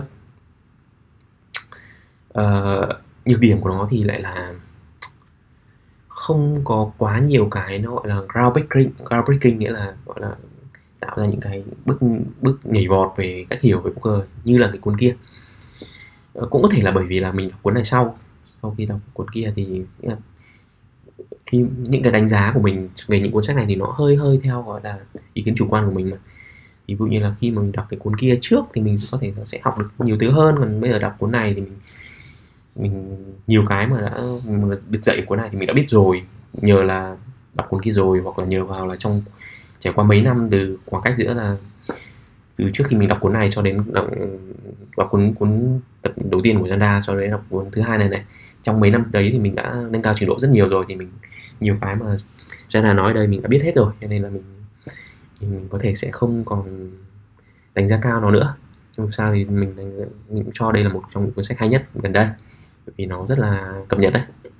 Uh, nhược điểm của nó thì lại là không có quá nhiều cái nó gọi là groundbreaking, groundbreaking nghĩa là gọi là tạo ra những cái bước bước nhảy vọt về cách hiểu về poker như là cái cuốn kia. Uh, cũng có thể là bởi vì là mình đọc cuốn này sau sau khi đọc cuốn kia thì khi những cái đánh giá của mình về những cuốn sách này thì nó hơi hơi theo gọi là ý kiến chủ quan của mình mà. Ví dụ như là khi mà mình đọc cái cuốn kia trước thì mình có thể nó sẽ học được nhiều thứ hơn, còn bây giờ đọc cuốn này thì mình mình nhiều cái mà đã mà được dạy cuốn này thì mình đã biết rồi, nhờ là đọc cuốn kia rồi, hoặc là nhờ vào là trong trải qua mấy năm từ khoảng cách giữa là từ trước khi mình đọc cuốn này cho đến đọc, đọc cuốn cuốn tập đầu tiên của Janda cho đến đọc cuốn thứ hai này này, trong mấy năm đấy thì mình đã nâng cao trình độ rất nhiều rồi, thì mình nhiều cái mà Janda nói ở đây mình đã biết hết rồi, cho nên là mình thì mình có thể sẽ không còn đánh giá cao nó nữa. Nhưng sao thì mình, mình cũng cho đây là một trong những cuốn sách hay nhất gần đây, bởi vì nó rất là cập nhật đấy,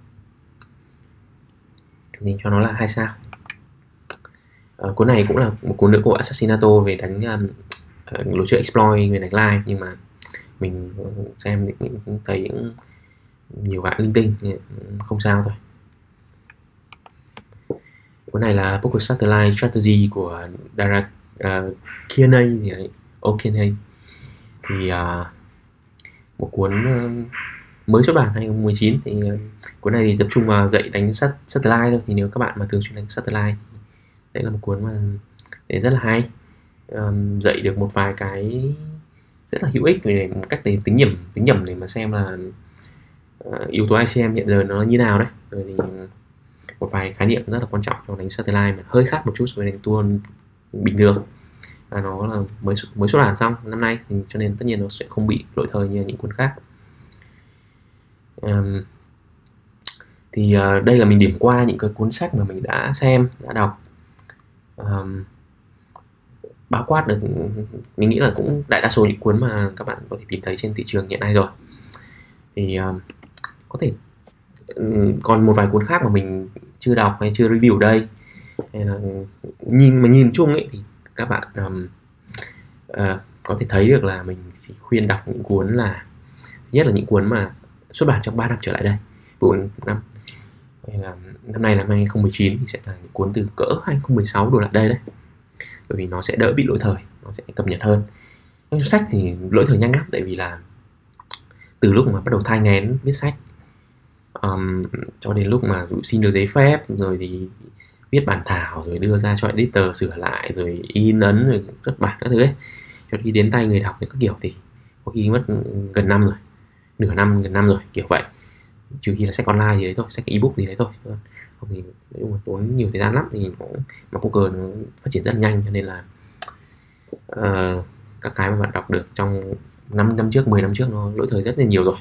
mình cho nó là hai sao. À, cuốn này cũng là một cuốn nữa của Assassinato về đánh um, lối chơi exploit, về đánh live, nhưng mà mình xem thì cũng thấy những nhiều bạn linh tinh, không sao thôi. Cuốn này là Poker Satellite Strategy của Dara uh, Kierney gì đấy, O'Kierney. Thì uh, một cuốn uh, mới xuất bản hai không một chín. Thì uh, cuốn này thì tập trung vào dạy đánh sat satellite thôi. Thì nếu các bạn mà thường xuyên đánh satellite thì đấy là một cuốn mà để rất là hay, um, dạy được một vài cái rất là hữu ích về một cách để tính nhẩm tính nhẩm để mà xem là uh, yếu tố i xê em hiện giờ nó như nào đấy. Rồi thì một vài khái niệm rất là quan trọng trong đánh satellite mà hơi khác một chút so với đánh tour bình thường, và nó là mới mới xuất bản xong năm nay, thì cho nên tất nhiên nó sẽ không bị lỗi thời như những cuốn khác. Um, thì uh, đây là mình điểm qua những cái cuốn sách mà mình đã xem, đã đọc, um, bao quát được, mình nghĩ là cũng đại đa số những cuốn mà các bạn có thể tìm thấy trên thị trường hiện nay rồi. Thì um, có thể um, còn một vài cuốn khác mà mình chưa đọc hay chưa review ở đây, hay là nhìn mà nhìn chung ấy thì các bạn um, uh, có thể thấy được là mình chỉ khuyên đọc những cuốn là thứ nhất là những cuốn mà xuất bản trong ba năm trở lại đây, bốn năm năm nay là hai không một chín thì sẽ là những cuốn từ cỡ hai không một sáu đổ lại đây đấy, bởi vì nó sẽ đỡ bị lỗi thời, nó sẽ cập nhật hơn. Trong sách thì lỗi thời nhanh lắm, tại vì là từ lúc mà bắt đầu thai nghén viết sách um, cho đến lúc mà xin được giấy phép, rồi thì viết bản thảo, rồi đưa ra cho editor sửa lại, rồi in ấn, rồi xuất bản các thứ ấy, cho khi đến tay người đọc thì các kiểu thì có khi mất gần năm rồi, nửa năm, gần năm rồi, kiểu vậy. Trừ khi là sách online gì đấy thôi, sách ebook gì đấy thôi, không thì nếu mà tốn nhiều thời gian lắm. Thì nó, mà poker nó phát triển rất nhanh, cho nên là uh, các cái mà bạn đọc được trong năm năm trước, mười năm trước nó lỗi thời rất là nhiều rồi.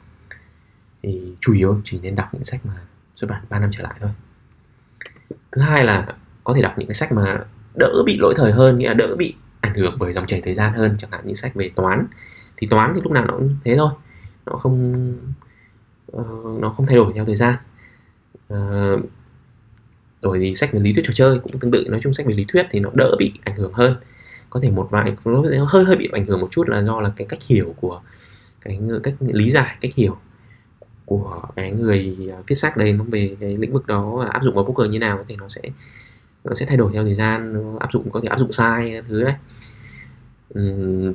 Thì chủ yếu chỉ nên đọc những sách mà xuất bản ba năm trở lại thôi. Thứ hai là có thể đọc những cái sách mà đỡ bị lỗi thời hơn, nghĩa là đỡ bị ảnh hưởng bởi dòng chảy thời gian hơn, chẳng hạn như sách về toán. Thì toán thì lúc nào nó cũng thế thôi, nó không uh, nó không thay đổi theo thời gian. Uh, rồi thì sách về lý thuyết trò chơi cũng tương tự, nói chung sách về lý thuyết thì nó đỡ bị ảnh hưởng hơn. Có thể một vài nó hơi hơi bị ảnh hưởng một chút là do là cái cách hiểu của cái cách lý giải, cách hiểu của cái người viết sách đây nó về cái lĩnh vực đó áp dụng vào poker như nào, thì nó sẽ nó sẽ thay đổi theo thời gian, nó áp dụng có thể áp dụng sai thứ đấy. Uhm,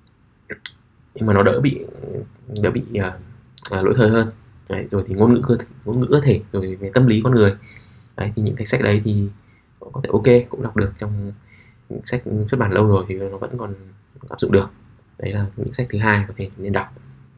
nhưng mà nó đỡ bị đỡ bị uh, uh, lỗi thời hơn. Đấy, rồi thì ngôn ngữ cơ ngôn ngữ cơ thể, rồi về tâm lý con người. Đấy, thì những cái sách đấy thì có thể ok, cũng đọc được, trong sách xuất bản lâu rồi thì nó vẫn còn áp dụng được. Đấy là những sách thứ hai có thể nên đọc.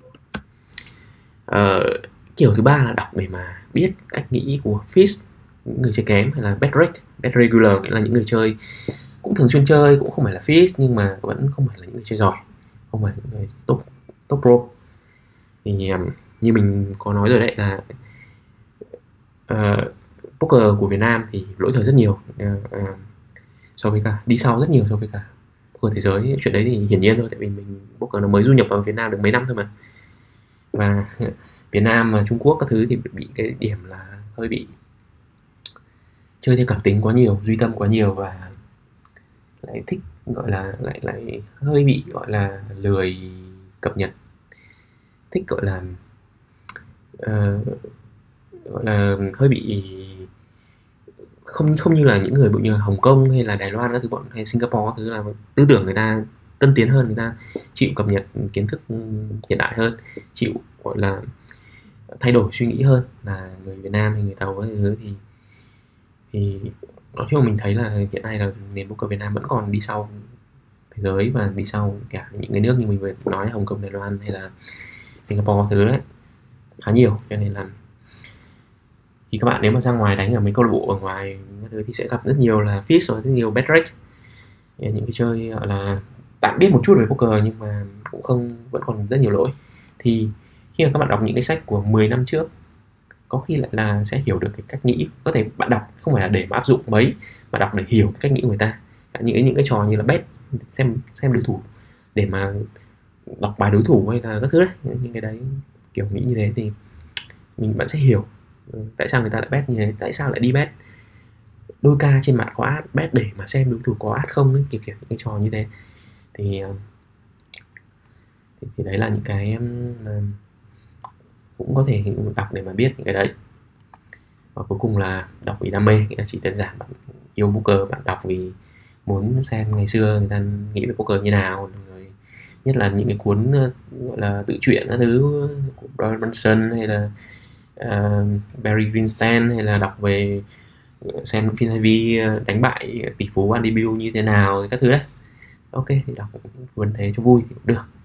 Uh, kiểu thứ ba là đọc để mà biết cách nghĩ của Fish, những người chơi kém, hay là bad reg, bad regular, nghĩa là những người chơi cũng thường xuyên chơi, cũng không phải là Fish nhưng mà vẫn không phải là những người chơi giỏi, không phải những người top top pro. Thì um, như mình có nói rồi đấy là uh, poker của Việt Nam thì lỗi thời rất nhiều. Uh, uh, so với cả đi sau rất nhiều so với cả poker thế giới. Chuyện đấy thì hiển nhiên thôi, tại vì mình poker nó mới du nhập vào Việt Nam được mấy năm thôi mà. Và Việt Nam và Trung Quốc các thứ thì bị cái điểm là hơi bị chơi theo cảm tính quá nhiều, duy tâm quá nhiều, và lại thích gọi là lại lại hơi bị gọi là lười cập nhật, thích gọi là ờ, gọi là hơi bị không không như là những người như là Hồng Kông hay là Đài Loan các thứ, bọn hay Singapore các thứ là tư tưởng người ta tân tiến hơn, người ta chịu cập nhật kiến thức hiện đại hơn, chịu gọi là thay đổi suy nghĩ hơn là người Việt Nam hay người Tàu các thứ. Thì thì nói chung mình thấy là hiện nay là nền poker Việt Nam vẫn còn đi sau thế giới, và đi sau cả những cái nước như mình vừa nói, Hồng Kông, Đài Loan hay là Singapore thứ đấy, khá nhiều. Cho nên là thì các bạn nếu mà ra ngoài đánh ở mấy câu lạc bộ ở ngoài các thứ thì sẽ gặp rất nhiều là fish và rất nhiều bet rate, những cái chơi gọi là tạm biết một chút về poker nhưng mà cũng không, vẫn còn rất nhiều lỗi. Thì khi mà các bạn đọc những cái sách của mười năm trước, có khi lại là sẽ hiểu được cái cách nghĩ. Có thể bạn đọc không phải là để mà áp dụng mấy, mà đọc để hiểu cái cách nghĩ của người ta. Những cái những cái trò như là bet, xem xem đối thủ để mà đọc bài đối thủ hay là các thứ đấy, những cái đấy kiểu nghĩ như thế thì mình bạn sẽ hiểu tại sao người ta lại bet như thế, tại sao lại đi bet đôi ca trên mặt có ad, bet để mà xem đối thủ có ad không ấy, kiểu kiểu những cái trò như thế. Thì thì, thì đấy là những cái um, cũng có thể đọc để mà biết những cái đấy. Và cuối cùng là đọc vì đam mê, nghĩa là chỉ đơn giản bạn yêu poker, bạn đọc vì muốn xem ngày xưa người ta nghĩ về poker như nào, rồi nhất là những cái cuốn gọi là tự truyện các thứ của Doyle Brunson hay là uh, Barry Greenstein, hay là đọc về xem phim hay vi đánh bại tỷ phú Andy Bill như thế nào các thứ đấy. Ok thì đọc cuốn thế cho vui thì cũng được.